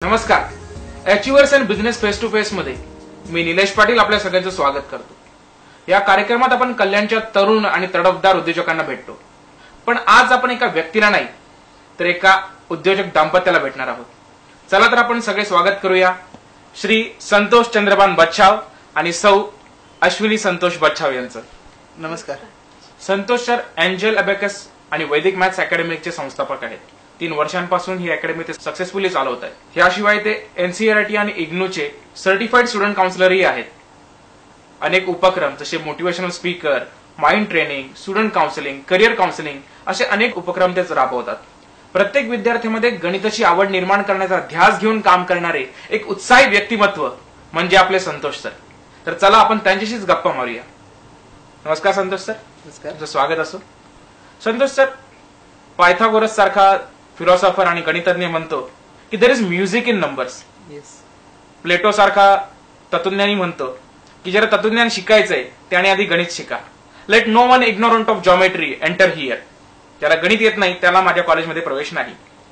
नमस्कार. Achievers and business face to face मध्ये मी निलेश पाटील आपल्या सगळ्यांचं स्वागत करतो. या कार्यक्रमात आपण कल्याणच्या तरुण आणि तडफदार उद्योजकांना भेटतो. पण आज आपण एका व्यक्तीला नाही तर एका उद्योजक दाम्पत्याला भेटणार आहोत. चला तर आपण सगळे स्वागत करूया श्री संतोष चंद्रभान बच्छाव आणि सौ अश्विनी संतोष बच्छाव यांचं. नमस्कार. संतोष सर एंजल अबॅकस आणि वैदिक मॅथ्स अकॅडमीचे संस्थापक आहेत. 3 वर्षांपासून ही अकॅडमी ते सक्सेसफुली चालवत आहेत. याशिवाय ते एनसीईआरटी आणि इग्नूचे सर्टिफाईड स्टुडंट काउन्सिलरही आहेत. अनेक उपक्रम जसे motivational speaker, mind training, student counselling, career counselling असे अनेक उपक्रम ते राबवतात. प्रत्येक विद्यार्थ्यामध्ये गणिताची आवड निर्माण करण्याचा ध्यास घेऊन काम करणारे एक उत्साही व्यक्तिमत्व म्हणजे आपले संतोष सर. तर चला आपण त्यांच्याशीच गप्पा मारूया. नमस्कार संतोष सर. नमस्कार. तुमचं स्वागत असो. संतोष सर, पायथागोरस सारखा फिलॉसॉफर आणि गणितज्ञ म्हणतो की there is music in numbers. Plato सारखा तत्वज्ञानी म्हणतो की जरा तत्वज्ञान शिकायचंय त्याने आधी गणित शिका. Let no one ignorant of geometry enter here. ज्याला गणित येत नाही त्याला माझ्या कॉलेजमध्ये प्रवेश नाही.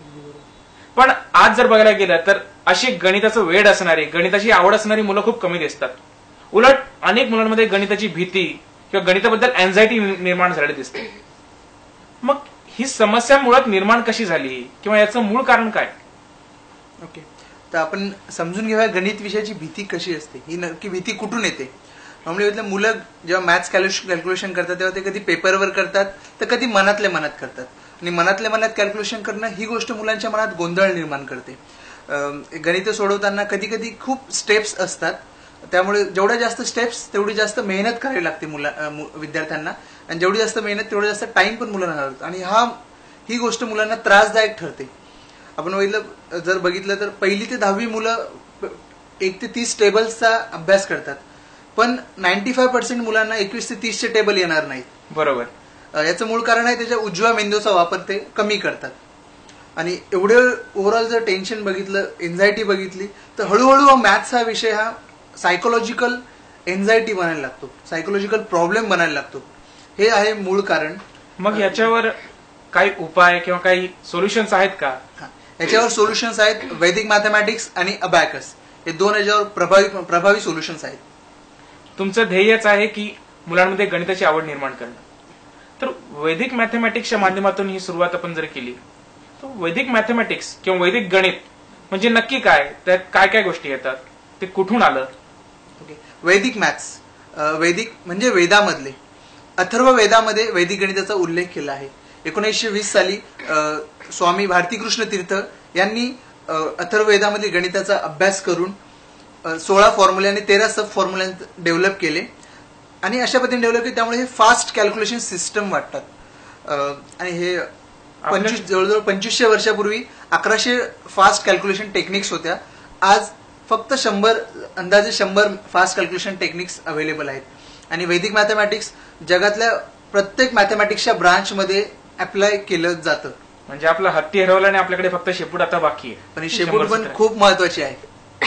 पण आज जर बघायला गेलं तर अशी गणिताचं वेड असणारी, गणिताची आवड असणारी मुलं खूप कमी दिसतात. उलट अनेक मुलांमध्ये गणिताची भीती किंवा गणिताबद्दल अँझायटी निर्माण झालेली दिसते. मग ही समस्या मुळात निर्माण कशी झाली किंवा याचं मूळ कारण काय? ओके, तर आपण समजून घेऊया गणित विषयाची भीती कशी असते, ही नक्की भीती कुठून येते. नॉर्मली मुलं जेव्हा मॅथ्स कॅल्क्युलेशन करतात तेव्हा ते कधी पेपरवर करतात तर कधी मनातल्या मनात करतात. आणि मनातल्या मनात कॅल्क्युलेशन करणं ही गोष्ट मुलांच्या मनात गोंधळ निर्माण करते. गणित सोडवताना कधी कधी खूप स्टेप्स असतात, त्यामुळे जेवढ्या जास्त स्टेप्स तेवढी जास्त मेहनत करावी लागते विद्यार्थ्यांना, आणि जेवढी जास्त मेहनत तेवढा जास्त टाइम पण मुलांना लागतो, आणि ही गोष्ट मुलांना त्रासदायक ठरते. आपण जर बघितलं तर 1ली ते 10वी मुलं 1 ते 30 टेबल्सचा अभ्यास करतात, पण 95% मुलांना 21 ते 30चे टेबल येणार नाहीत. बरोबर. याचं मूळ कारण आहे त्याच्या उजव्या मेंदूचा वापर ते कमी करतात. आणि एवढे ओव्हरऑल जर टेन्शन बघितलं, एन्झायटी बघितली, तर हळूहळू मॅथ्स हा विषय हा सायकोलॉजिकल एन्झायटी बनायला लागतो, सायकोलॉजिकल प्रॉब्लेम बनायला लागतो. हे आहे मूळ कारण. मग याच्यावर काही उपाय किंवा काही सोल्युशन्स आहेत का? याच्यावर सोल्युशन्स आहेत. वैदिक मॅथमॅटिक्स आणि अबॅकस हे 2 याच्यावर प्रभावी सोल्युशन्स आहेत. तुमचं ध्येयच आहे की मुलांमध्ये गणिताची आवड निर्माण करणं. तर वैदिक मॅथमॅटिक्सच्या माध्यमातून ही सुरुवात आपण जर केली तर वैदिक मॅथमॅटिक्स किंवा वैदिक गणित म्हणजे नक्की काय, त्यात काय काय गोष्टी येतात, ते कुठून आलं? ओके, वैदिक मॅथ्स, वैदिक म्हणजे वेदामधले. अथर्व वेदामध्ये वैदिक गणिताचा उल्लेख केला आहे. 1920 साली स्वामी भारतीकृष्ण तीर्थ यांनी अथर्व वेदामध्ये गणिताचा अभ्यास करून 16 फॉर्म्युले आणि 13 सब फॉर्म्युले डेव्हलप केले, आणि अशा पद्धतीने डेव्हलप केले त्यामुळे हे फास्ट कॅल्क्युलेशन सिस्टम वाटतात. आणि हे जवळजवळ 2500 वर्षापूर्वी 1100 फास्ट कॅल्क्युलेशन टेक्निक्स होत्या. आज फक्त अंदाजे 100 फास्ट कॅल्क्युलेशन टेक्निक्स अवेलेबल आहेत. आणि वैदिक मॅथमॅटिक्स जगातल्या प्रत्येक मॅथमॅटिक्सच्या ब्रांचमध्ये अप्लाय केलं जातं. म्हणजे आपला हत्ती हरवला आणि आपल्याकडे फक्त शेपूट आता बाकी आहे. पण ही शेपूट पण खूप महत्वाची आहे.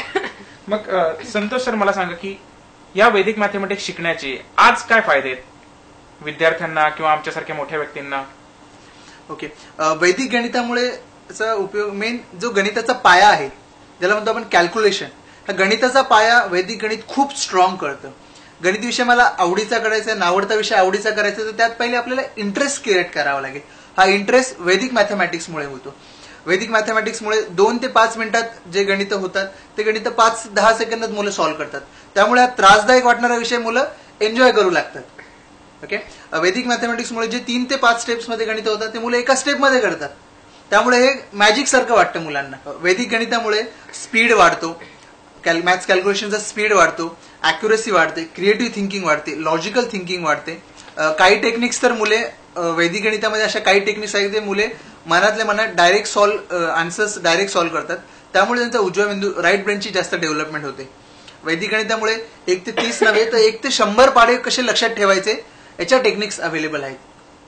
मग संतोष सर, मला सांगा की या वैदिक मॅथमॅटिक्स शिकण्याचे आज काय फायदे आहेत विद्यार्थ्यांना किंवा आमच्यासारख्या मोठ्या व्यक्तींना? ओके, वैदिक गणितामुळे उपयोग मेन जो गणिताचा पाया आहे ज्याला म्हणतो आपण कॅल्क्युलेशन, हा गणिताचा पाया वैदिक गणित खूप स्ट्रॉंग करतं. गणित विषय मला आवडीचा करायचा आहे, नावडता विषय आवडीचा करायचा, तर त्यात पहिले आपल्याला इंटरेस्ट क्रिएट करावा लागेल. हा इंटरेस्ट वैदिक मॅथमॅटिक्समुळे होतो. वैदिक मॅथमॅटिक्समुळे 2 ते 5 मिनिटात जे गणित होतात ते गणित 5-10 सेकंदात मुलं सॉल्व्ह करतात. त्यामुळे हा त्रासदायक वाटणारा विषय मुलं एन्जॉय करू लागतात. ओके, वैदिक मॅथमॅटिक्समुळे जे 3 ते 5 स्टेप्समध्ये गणित होतात ते मुलं एका स्टेपमध्ये करतात. त्यामुळे हे मॅजिक सारखं वाटतं मुलांना. वैदिक गणितामुळे स्पीड वाढतो, मॅथ्स कॅल्क्युलेशनचा स्पीड वाढतो, अॅक्युरेसी वाढते, क्रिएटिव्ह थिंकिंग वाढते, लॉजिकल थिंकिंग वाढते. काही टेक्निक्स तर मुले वैदिक गणितामध्ये अशा काही टेक्निक्स आहेत ते मुले मनातल्या मनात डायरेक्ट आन्सर्स डायरेक्ट सॉल्व्ह करतात. त्यामुळे त्यांचा उजव्या मेंदू राईट ब्रेनची जास्त डेव्हलपमेंट होते. वैदिक गणितामुळे 1 ते 30 नव्हे तर 1 ते 100 पाढे कसे लक्षात ठेवायचे याच्या टेक्निक्स अवेलेबल आहेत.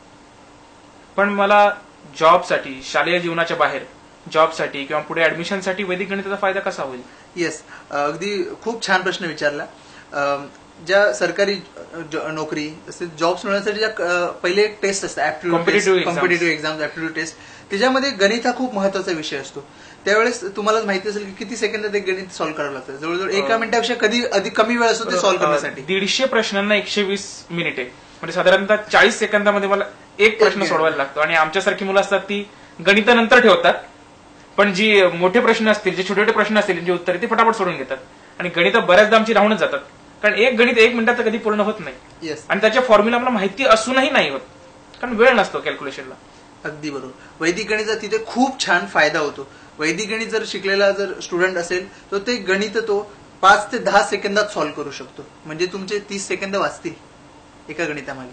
पण मला जॉबसाठी, शालेय जीवनाच्या बाहेर जॉबसाठी किंवा पुढे ऍडमिशनसाठी वैदिक गणिताचा फायदा कसा होईल? येस, अगदी खूप छान प्रश्न विचारला. ज्या सरकारी नोकरी जॉब्स मिळवण्यासाठी ज्या पहिले एक टेस्ट असते कॉम्पिटेटिव्ह एक्झाम ऍप्टिट्यूड टेस्ट, त्याच्यामध्ये गणित हा खूप महत्वाचा विषय असतो. त्यावेळेस तुम्हाला माहिती असेल की किती सेकंदात एक गणित सॉल्व्ह करावं लागतं. जवळजवळ 1 मिनिटापेक्षा कधी अधिक कमी वेळ असतो ते सॉल्व्ह करण्यासाठी. 150 प्रश्नांना 120 मिनिटे, म्हणजे साधारणतः 40 सेकंदामध्ये मला एक प्रश्न सोडवायला लागतो. आणि आमच्यासारखी मुलं असतात ती गणितानंतर ठेवतात, पण जी मोठे प्रश्न असतील, जे छोटे छोटे प्रश्न असतील, जी उत्तरे ती फटाफट सोडून घेतात. आणि गणित बऱ्याचदा आमची राहूनच जातात, कारण एक गणित 1 मिनिटात कधी पूर्ण होत नाही. आणि त्याच्या फॉर्म्युला मला माहिती असूनही नाही होत, कारण वेळ नसतो कॅल्क्युलेशनला. अगदी बरोबर. वैदिक गणिताचा तिथे खूप छान फायदा होतो. वैदिक गणित जर शिकलेला जर स्टुडंट असेल तर ते गणित तो 5 ते 10 सेकंदात सॉल्व्ह करू शकतो. म्हणजे तुमचे 30 सेकंद वाचतील एका गणितामध्ये.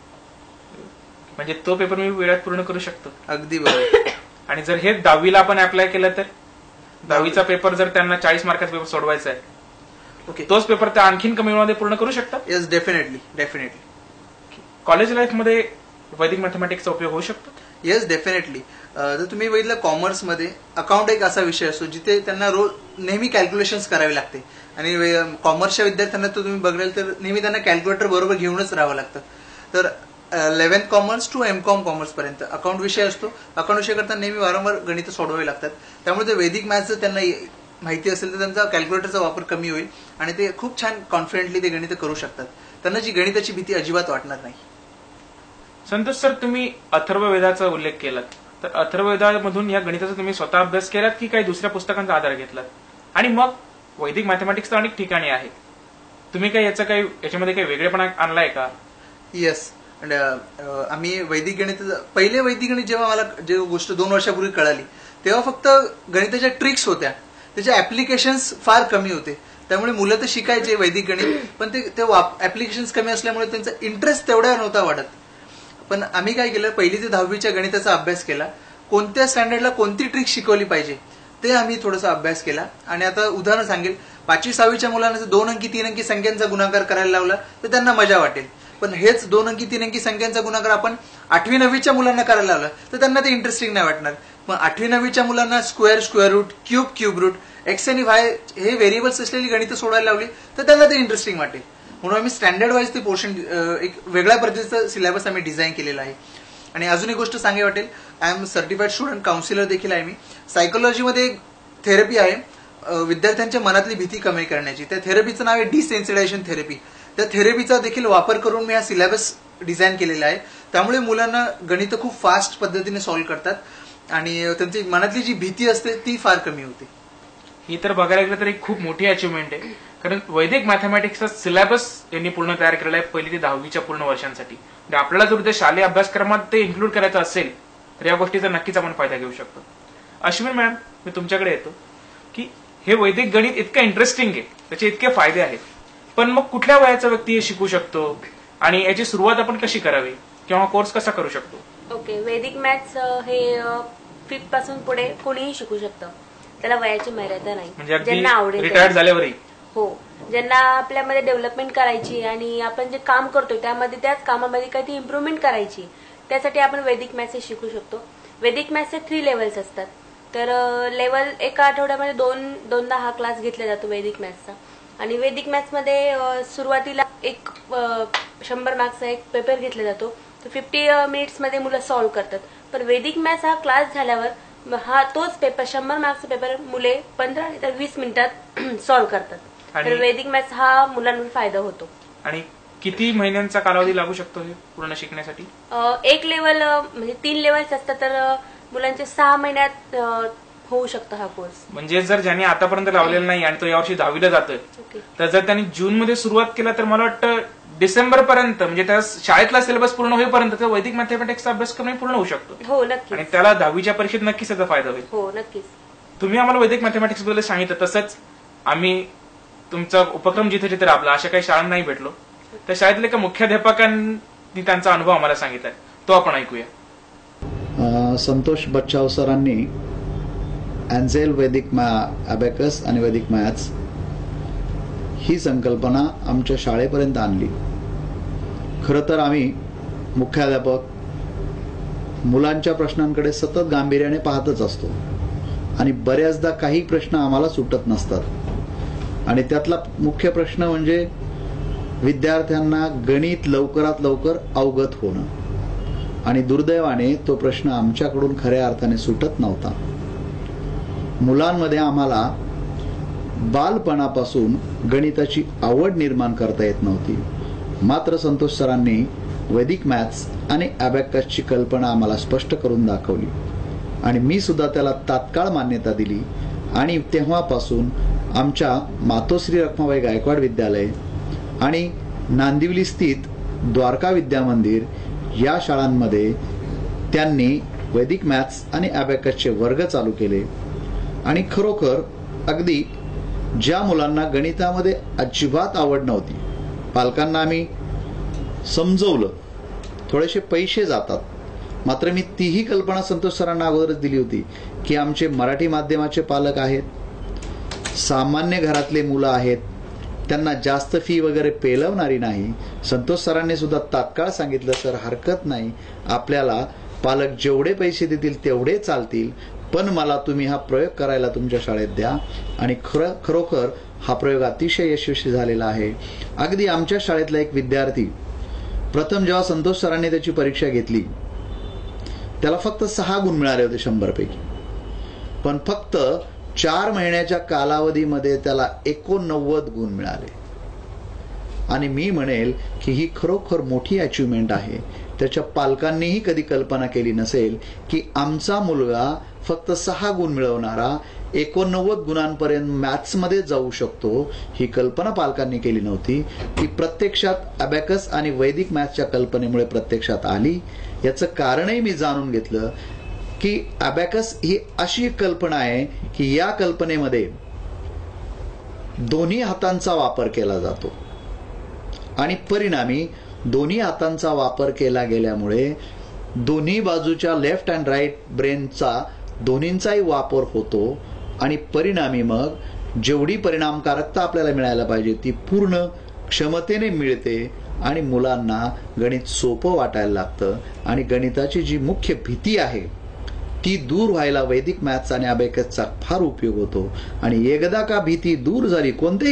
म्हणजे तो पेपर मी वेळात पूर्ण करू शकतो. अगदी बरोबर. आणि जर हे 10वीला आपण अप्लाय केलं तर 10वीचा पेपर जर त्यांना 40 मार्काचा पेपर सोडवायचा आहे, ओके, तोच पेपर ते आणखीन कमी वेळामध्ये पूर्ण करू शकतात. Yes, definitely. कॉलेज लाईफमध्ये वैदिक मॅथमॅटिक्सचा उपयोग होऊ शकतो. Yes, definitely. जर तुम्ही बघितलं कॉमर्समध्ये अकाउंट एक असा विषय असतो जिथे त्यांना रोज नेहमी कॅल्क्युलेशन्स करावी लागते. आणि कॉमर्सच्या विद्यार्थ्यांना तर तुम्ही बघाल तर नेहमी त्यांना कॅल्क्युलेटर बरोबर घेऊनच राहावं लागतं. तर 11th commerce to M.Com commerce पर्यंत अकाउंट विषय असतो. अकाउंट विषय करताना नेहमी वारंवार गणित सोडवावी लागतात. त्यामुळे ते वैदिक मॅथ्स जर त्यांना माहिती असेल तर त्यांचा कॅल्क्युलेटरचा वापर कमी होईल आणि ते खूप छान कॉन्फिडेंटली ते गणित करू शकतात. त्यांना जी गणिताची भीती अजिबात वाटणार नाही. संतोष सर, तुम्ही अथर्ववेदाचा उल्लेख केलात, तर अथर्ववेदामधून या गणिताचा तुम्ही स्वतः अभ्यास केलात की काही दुसऱ्या पुस्तकांचा आधार घेतलात? आणि मग वैदिक मॅथमॅटिक्स तर अनेक ठिकाणी आहे, तुम्ही काही याच्यामध्ये काही वेगळेपणा आणलाय का? येस. आम्ही वैदिक गणित पहिले वैदिक गणित जेव्हा मला जे गोष्ट 2 वर्षापूर्वी कळाली तेव्हा फक्त गणिताच्या ट्रिक्स होत्या, त्याचे ऍप्लिकेशन्स फार कमी होते. त्यामुळे मुलं तर शिकायचे वैदिक गणित, पण ते ऍप्लिकेशन्स कमी असल्यामुळे त्यांचा इंटरेस्ट तेवढा नव्हता वाढत. पण आम्ही काय केलं, 1ली ते 10वीच्या गणिताचा अभ्यास केला. कोणत्या स्टँडर्डला कोणती ट्रिक शिकवली पाहिजे ते आम्ही थोडासा अभ्यास केला. आणि आता उदाहरण सांगेल, 5वी 6वीच्या मुलांना 2 अंकी 3 अंकी संख्यांचा गुणाकार करायला लावला तर त्यांना मजा वाटेल. पण हेच 2 अंकी 3 अंकी संख्यांचा गुणाकार आपण 8वी 9वीच्या मुलांना करायला लावला तर त्यांना ते इंटरेस्टिंग नाही वाटणार. मग 8वी 9वीच्या मुलांना square root, cube root, x आणि वाय हे व्हेरिएबल्स असलेली गणितं सोडायला लावली तर त्यांना ते इंटरेस्टिंग वाटेल. म्हणून आम्ही स्टँडर्ड वाईज ते पोर्शन एक वेगळ्या पद्धतीचं सिलेबस आम्ही डिझाईन केलेला आहे. आणि अजून एक गोष्ट सांगावी वाटेल, I am certified student counsellor देखील आहे मी. सायकोलॉजीमध्ये एक थेरपी आहे विद्यार्थ्यांच्या मनातली भीती कमी करण्याची. त्या थेरपीचं नाव आहे डिसेन्सिटायझेशन थेरपी. त्या थेरपीचा देखील वापर करून मी हा सिलेबस डिझाईन केलेला आहे. त्यामुळे मुलांना गणित खूप फास्ट पद्धतीने सॉल्व्ह करतात आणि त्यांची मनातली जी भीती असते ती फार कमी होते. ही तर बघायला गेलं तर एक खूप मोठी अचिव्हमेंट आहे, कारण वैदिक मॅथमॅटिक्सचा सिलेबस यांनी पूर्ण तयार केलेला आहे 1ली ते 10वीच्या पूर्ण वर्षांसाठी. म्हणजे आपल्याला जर ते शालेय अभ्यासक्रमात ते इन्क्लूड करायचं असेल तर या गोष्टीचा नक्कीच आपण फायदा घेऊ शकतो. अश्विन मॅम, मी तुमच्याकडे येतो की हे वैदिक गणित इतकं इंटरेस्टिंग आहे, त्याचे इतके फायदे आहेत, पण मग कुठल्या वयाचा व्यक्ती हे शिकू शकतो आणि याची सुरुवात आपण कशी करावी किंवा कोर्स कसा करू शकतो? ओके, वैदिक मॅथ्स हे 5th पासून पुढे कोणीही शिकू शकतं, त्याला वयाची मर्यादा नाही. म्हणजे ज्यांना आवडेल, रिटायर्ड झाल्यावरही. हो, ज्यांना आपल्यामध्ये डेव्हलपमेंट करायची आणि आपण जे काम करतोय त्यामध्ये त्याच कामामध्ये काही इम्प्रुव्हमेंट करायची, त्यासाठी आपण वैदिक मॅथ्स शिकू शकतो. वैदिक मॅथ्सचे 3 लेवल्स असतात. तर लेवल एका आठवड्यामध्ये दोनदा हा क्लास घेतला जातो वैदिक मॅथ्सचा. आणि वैदिक मॅथ्समध्ये सुरुवातीला एक 100 मार्क्सचा एक पेपर घेतला जातो, तो 50 मिनिट्समध्ये मुलं सॉल्व्ह करतात. पण वैदिक मॅथ्स हा क्लास झाल्यावर हा तोच पेपर 100 मार्क्सचा पेपर मुले 15 ते 20 मिनिटात सॉल्व्ह करतात. तर वैदिक मॅथ्स हा मुलांवर फायदा होतो. आणि किती महिन्यांचा कालावधी लागू शकतो हे पूर्ण शिकण्यासाठी? एक लेवल म्हणजे 3 लेवल्स असतात, तर मुलांचे 6 महिन्यात होऊ शकतो हा कोर्स. म्हणजे जर ज्यांनी आतापर्यंत लावलेला नाही आणि तो यावर्षी 10वीला जातोय तर जर त्यांनी जूनमध्ये सुरुवात केला तर मला वाटतं डिसेंबर पर्यंत, म्हणजे त्या शाळेतला सिलेबस पूर्ण होईपर्यंत वैदिक मॅथमॅटिक्सचा अभ्यासक्रम पूर्ण होऊ शकतो. हो, नक्की. आणि त्याला 10वीच्या परीक्षेत नक्कीच त्याचा फायदा होईल. हो, नक्कीच. तुम्ही आम्हाला वैदिक मॅथमॅटिक्स बद्दल सांगितलं, तसंच आम्ही तुमचा उपक्रम जिथे जिथे राबला अशा काही शाळांनाही भेटलो, त्या शाळेतल्या एका मुख्याध्यापकांनी त्यांचा अनुभव आम्हाला सांगितलाय, तो आपण ऐकूया. संतोष बच्चाव सरांनी एंजेल वैदिक अबॅकस आणि वैदिक मॅथ्स ही संकल्पना आमच्या शाळेपर्यंत आणली. खरं तर आम्ही मुख्याध्यापक मुलांच्या प्रश्नांकडे सतत गांभीर्याने पाहतच असतो आणि बऱ्याचदा काही प्रश्न आम्हाला सुटत नसतात. आणि त्यातला मुख्य प्रश्न म्हणजे विद्यार्थ्यांना गणित लवकरात लवकर अवगत होणं. आणि दुर्दैवाने तो प्रश्न आमच्याकडून खऱ्या अर्थाने सुटत नव्हता. मुलांमध्ये आम्हाला बालपणापासून गणिताची आवड निर्माण करता येत नव्हती. मात्र संतोष सरांनी वैदिक मॅथ्स आणि अबॅकसची कल्पना आम्हाला स्पष्ट करून दाखवली आणि मी सुद्धा त्याला तात्काळ मान्यता दिली. आणि तेव्हापासून आमच्या मातोश्री रखमाबाई गायकवाड विद्यालय आणि नांदिवली स्थित द्वारका विद्या मंदिर या शाळांमध्ये त्यांनी वैदिक मॅथ्स आणि अबॅकसचे वर्ग चालू केले. आणि खरोखर अगदी ज्या मुलांना गणितामध्ये अजिबात आवड नव्हती, पालकांना आम्ही समजवलं, थोडेसे पैसे जातात, मात्र मी तीही कल्पना संतोष सरांना अगोदरच दिली होती की आमचे मराठी माध्यमाचे पालक आहेत, सामान्य घरातले मुलं आहेत, त्यांना जास्त फी वगैरे पेलवणारी नाही. संतोष सरांनी सुद्धा तात्काळ सांगितलं, सर हरकत नाही, आपल्याला पालक जेवढे पैसे देतील तेवढे चालतील, पण मला तुम्ही हा प्रयोग करायला तुमच्या शाळेत द्या. आणि खरोखर हा प्रयोग अतिशय यशस्वी झालेला आहे. अगदी आमच्या शाळेतला एक विद्यार्थी प्रथम जेव्हा संतोष सरांनी त्याची परीक्षा घेतली त्याला फक्त 6 गुण मिळाले होते 100 पैकी, पण फक्त 4 महिन्याच्या कालावधीमध्ये त्याला 89 गुण मिळाले. आणि मी म्हणेल की ही खरोखर मोठी अचिव्हमेंट आहे. त्याच्या पालकांनीही कधी कल्पना केली नसेल की आमचा मुलगा फक्त 6 गुण मिळवणारा 89 गुणांपर्यंत मॅथ्समध्ये जाऊ शकतो. ही कल्पना पालकांनी केली नव्हती. ती प्रत्यक्षात अबॅकस आणि वैदिक मॅथ्सच्या कल्पनेमुळे प्रत्यक्षात आली. याचं कारणही मी जाणून घेतलं की अबॅकस ही अशी एक कल्पना आहे की या कल्पनेमध्ये दोन्ही हातांचा वापर केला जातो आणि परिणामी दोन्ही हातांचा वापर केला गेल्यामुळे दोन्ही बाजूच्या लेफ्ट अँड राईट ब्रेनचा दोन्हींचाही वापर होतो आणि परिणामी मग जेवढी परिणामकारकता आपल्याला मिळायला पाहिजे ती पूर्ण क्षमतेने मिळते आणि मुलांना गणित सोपं वाटायला लागतं. आणि गणिताची जी मुख्य भीती आहे ती दूर व्हायला वैदिक मॅथ्स आणि अबॅकसचा फार उपयोग होतो. आणि एकदा का भीती दूर झाली कोणत्याही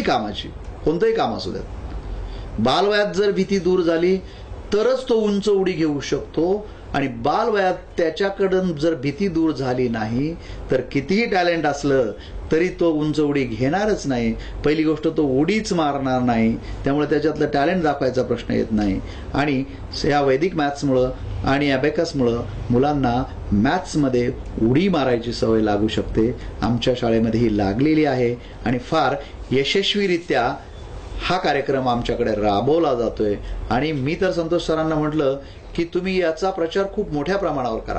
काम असू द्यात, बालवयात जर भीती दूर झाली तरच तो उंच उडी घेऊ शकतो. आणि बालवयात त्याच्याकडून जर भीती दूर झाली नाही तर कितीही टॅलेंट असलं तरी तो उंच उडी घेणारच नाही. पहिली गोष्ट तो उडीच मारणार नाही, त्यामुळे त्याच्यातलं टॅलेंट दाखवायचा प्रश्न येत नाही. आणि या वैदिक मॅथ्समुळं आणि अबॅकसमुळं मुलांना मॅथ्समध्ये उडी मारायची सवय लागू शकते. आमच्या शाळेमध्ये ही लागलेली आहे आणि फार यशस्वीरित्या हा कार्यक्रम आमच्याकडे राबवला जातोय. आणि मी तर संतोष सरांना म्हटलं की तुम्ही याचा प्रचार खूप मोठ्या प्रमाणावर करा.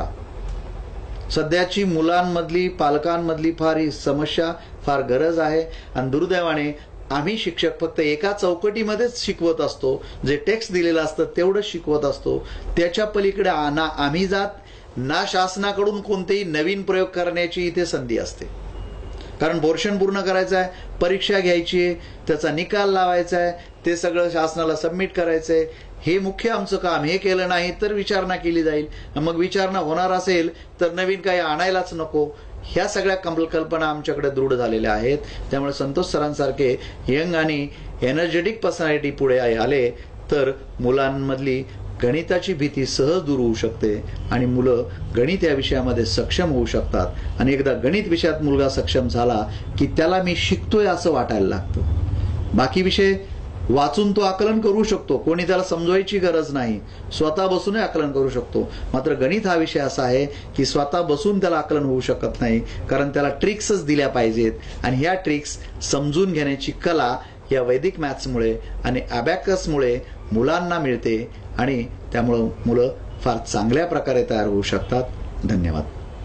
सध्याची मुलांमधली पालकांमधली फार ही समस्या, फार गरज आहे. आणि दुर्दैवाने आम्ही शिक्षक फक्त एका चौकटीमध्येच शिकवत असतो, जे टेक्स्ट दिलेलं असतं तेवढंच शिकवत असतो. त्याच्या पलीकडे ना आम्ही जात ना शासनाकडून कोणतेही नवीन प्रयोग करण्याची इथे संधी असते. कारण पोर्शन पूर्ण करायचं आहे, परीक्षा घ्यायची आहे, त्याचा निकाल लावायचा आहे, ते सगळं शासनाला सबमिट करायचं आहे. हे मुख्य आमचं काम. हे केलं नाही तर विचारणा केली जाईल, मग विचारणा होणार असेल तर नवीन काही आणायलाच नको. ह्या सगळ्या कल्पना आमच्याकडे दृढ झालेल्या आहेत. त्यामुळे संतोष सरांसारखे यंग आणि एनर्जेटिक पर्सनॅलिटी पुढे आले तर मुलांमधली गणिताची भीती सहज दूर होऊ शकते आणि मुलं गणित या विषयामध्ये सक्षम होऊ शकतात. आणि एकदा गणित विषयात मुलगा सक्षम झाला की त्याला मी शिकतोय असं वाटायला लागतं. बाकी विषय वाचून तो आकलन करू शकतो, कोणी त्याला समजवायची गरज नाही, स्वतः बसूनही आकलन करू शकतो. मात्र गणित हा विषय असा आहे की स्वतः बसून त्याला आकलन होऊ शकत नाही, कारण त्याला ट्रिक्सच दिल्या पाहिजेत. आणि ह्या ट्रिक्स समजून घेण्याची कला या वैदिक मॅथ्समुळे आणि अबॅकसमुळे मुलांना मिळते आणि त्यामुळं मुलं फार चांगल्या प्रकारे तयार होऊ शकतात. धन्यवाद.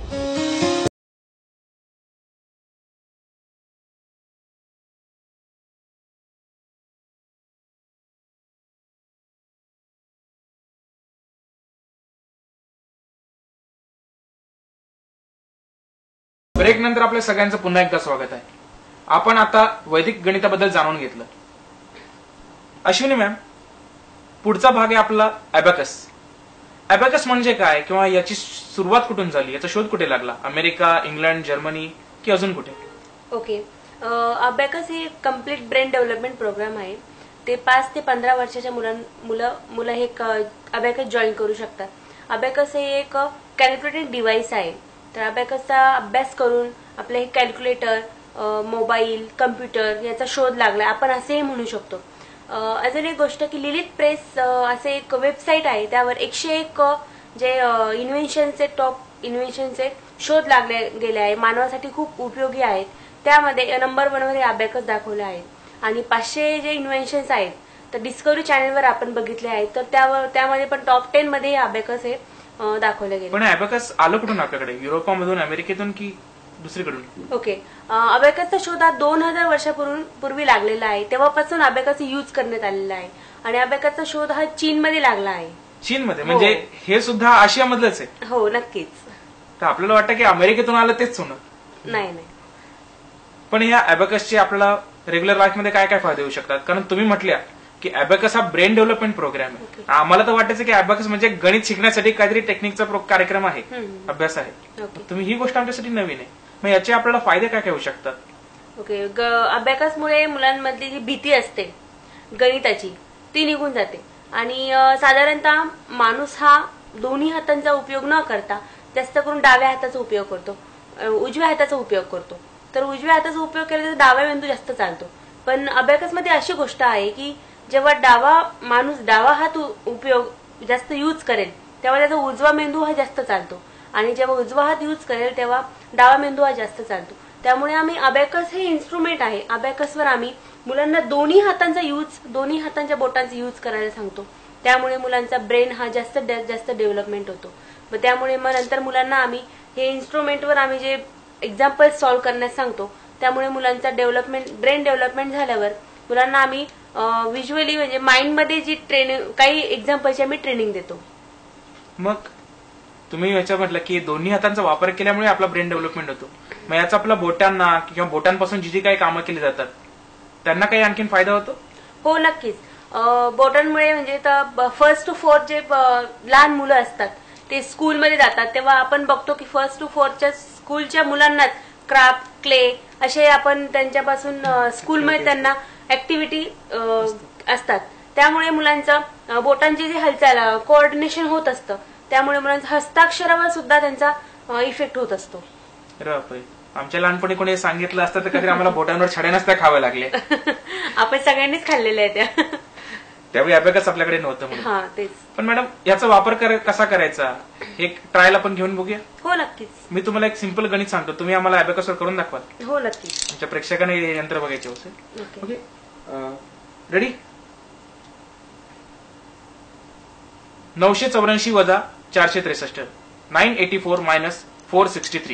ब्रेक नंतर आपल्या सगळ्यांचं पुन्हा एकदा स्वागत आहे. आपण आता वैदिक गणिताबद्दल जाणून घेतलं. अश्विनी मॅम, पुढचा भाग आहे आपला अबॅकस. अबॅकस म्हणजे काय किंवा याची सुरुवात कुठून झाली, याचा शोध कुठे लागला? अमेरिका, इंग्लंड, जर्मनी की अजून कुठे? ओके, अबॅकस हे कम्प्लीट ब्रेन डेव्हलपमेंट प्रोग्राम आहे. ते 5 ते 15 वर्षाच्या मुलं हे अबॅकस जॉईन करू शकतात. अबॅकस हे एक कॅल्क्युलेटिंग डिव्हाइस आहे. तर अबॅकसचा अभ्यास करून आपलं हे कॅल्क्युलेटर, मोबाईल, कम्प्युटर याचा शोध लागला आपण असेही म्हणू शकतो. अजून एक गोष्ट की लिलिथ प्रेस असे एक वेबसाईट आहे, त्यावर 101 जे इन्व्हेन्शनचे टॉप इन्व्हेन्शनचे शोध लागले गेले आहे, मानवासाठी खूप उपयोगी आहेत. त्यामध्ये नंबर 1 वर अबॅकस दाखवले आहेत. आणि 500 जे इन्व्हेन्शन्स आहेत तर डिस्कवरी चॅनलवर आपण बघितले आहेत, तर त्यामध्ये पण टॉप 10 मध्ये अबॅकस हे दाखवले गेले. पण अबॅकस आलं कुठून आपल्याकडे? युरोपामधून, अमेरिकेतून की दुसरीकडून? ओके, अबॅकसचा शोध हा 2000 वर्षापूर्वी लागलेला आहे. तेव्हापासून अबॅकस यूज करण्यात आलेला आहे. आणि अबॅकसचा शोध हा चीनमध्ये लागला आहे. चीनमध्ये? म्हणजे हे सुद्धा आशियामधलंच आहे? हो, नक्कीच. तर आपल्याला वाटतं की अमेरिकेतून आलं तेच सोनं? नाही. पण या अबॅकसचे आपल्याला रेग्युलर लाईफमध्ये काय काय फायदे होऊ शकतात? कारण तुम्ही म्हटल्या की अबॅकस हा ब्रेन डेव्हलपमेंट प्रोग्राम आहे. आम्हाला तर वाटायचं की अबॅकस म्हणजे गणित शिकण्यासाठी काहीतरी टेक्निकचा कार्यक्रम आहे, अभ्यास आहे. तुम्ही ही गोष्ट आमच्यासाठी नवीन आहे. मग याचे आपल्याला फायदे काय काय होऊ शकतात? ओके, अबॅकसमुळे मुलांमधली जी भीती असते गणिताची ती निघून जाते. आणि साधारणतः माणूस हा दोन्ही हातांचा उपयोग न करता जास्त करून डाव्या हाताचा उपयोग करतो, उजव्या हाताचा उपयोग करतो. तर उजव्या हाताचा उपयोग केला तर डावा मेंदू जास्त चालतो. पण अबॅकसमध्ये अशी गोष्ट आहे की जेव्हा माणूस डावा हात उपयोग जास्त यूज करेल तेव्हा त्याचा उजवा मेंदू हा जास्त चालतो. आणि जेव्हा उजवा हात यूज करेल तेव्हा डावा मेंदू हा जास्त चालतो. त्यामुळे आम्ही अबॅकस हे इन्स्ट्रुमेंट आहे, अबॅकसवर आम्ही मुलांना दोन्ही हातांच्या बोटांचा यूज करायला सांगतो. त्यामुळे मुलांचा ब्रेन हा जास्त डेव्हलपमेंट होतो. मग त्यामुळे नंतर मुलांना आम्ही हे इन्स्ट्रुमेंटवर आम्ही जे एक्झाम्पल सॉल्व्ह करण्यास सांगतो. त्यामुळे मुलांचा ब्रेन डेव्हलपमेंट झाल्यावर मुलांना आम्ही व्हिज्युअली म्हणजे माइंडमध्ये जी ट्रेनिंग, काही एक्झाम्पलची आम्ही ट्रेनिंग देतो. मग तुम्ही याच्या म्हटलं की दोन्ही हातांचा वापर केल्यामुळे आपला ब्रेन डेव्हलपमेंट होतो. मग याचा आपल्या बोटांना किंवा बोटांपासून जी काही कामं केली जातात त्यांना काही आणखीन फायदा होतो? हो, नक्कीच. बोटांमुळे म्हणजे फर्स्ट टू फोर्थ जे लहान मुलं असतात ते स्कूलमध्ये जातात तेव्हा आपण बघतो की फर्स्ट टू फोर्थच्या स्कूलच्या मुलांनाच क्राफ्ट, क्ले असे आपण त्यांच्यापासून स्कूलमध्ये त्यांना ऍक्टिव्हिटी असतात. त्यामुळे मुलांचं बोटांची जी हालचाल, कोऑर्डिनेशन होत असतं. त्यामुळे मुलांच्या हस्ताक्षरावर सुद्धा त्यांचा इफेक्ट होत असतो. आमच्या लहानपणी कोणी सांगितलं असतं तर कधी आम्हाला बोटांवर छड्या नसत्या खावे लागले. आपण सगळ्यांनीच खाल्लेल्या आहेत त्या. त्यावेळी अबॅकस आपल्याकडे नव्हतं म्हणून. हा, तेच. पण मॅडम याचा वापर कसा करायचा एक ट्रायल आपण घेऊन बघूया? हो, नक्कीच. मी तुम्हाला एक सिंपल गणित सांगतो, तुम्ही आम्हाला अबॅकसवर करून दाखवाल? हो, नक्कीच. आमच्या प्रेक्षकांना हे यंत्र बघायचे असेल. Okay, ready? 984 वजा 463, 984 मायनस 463.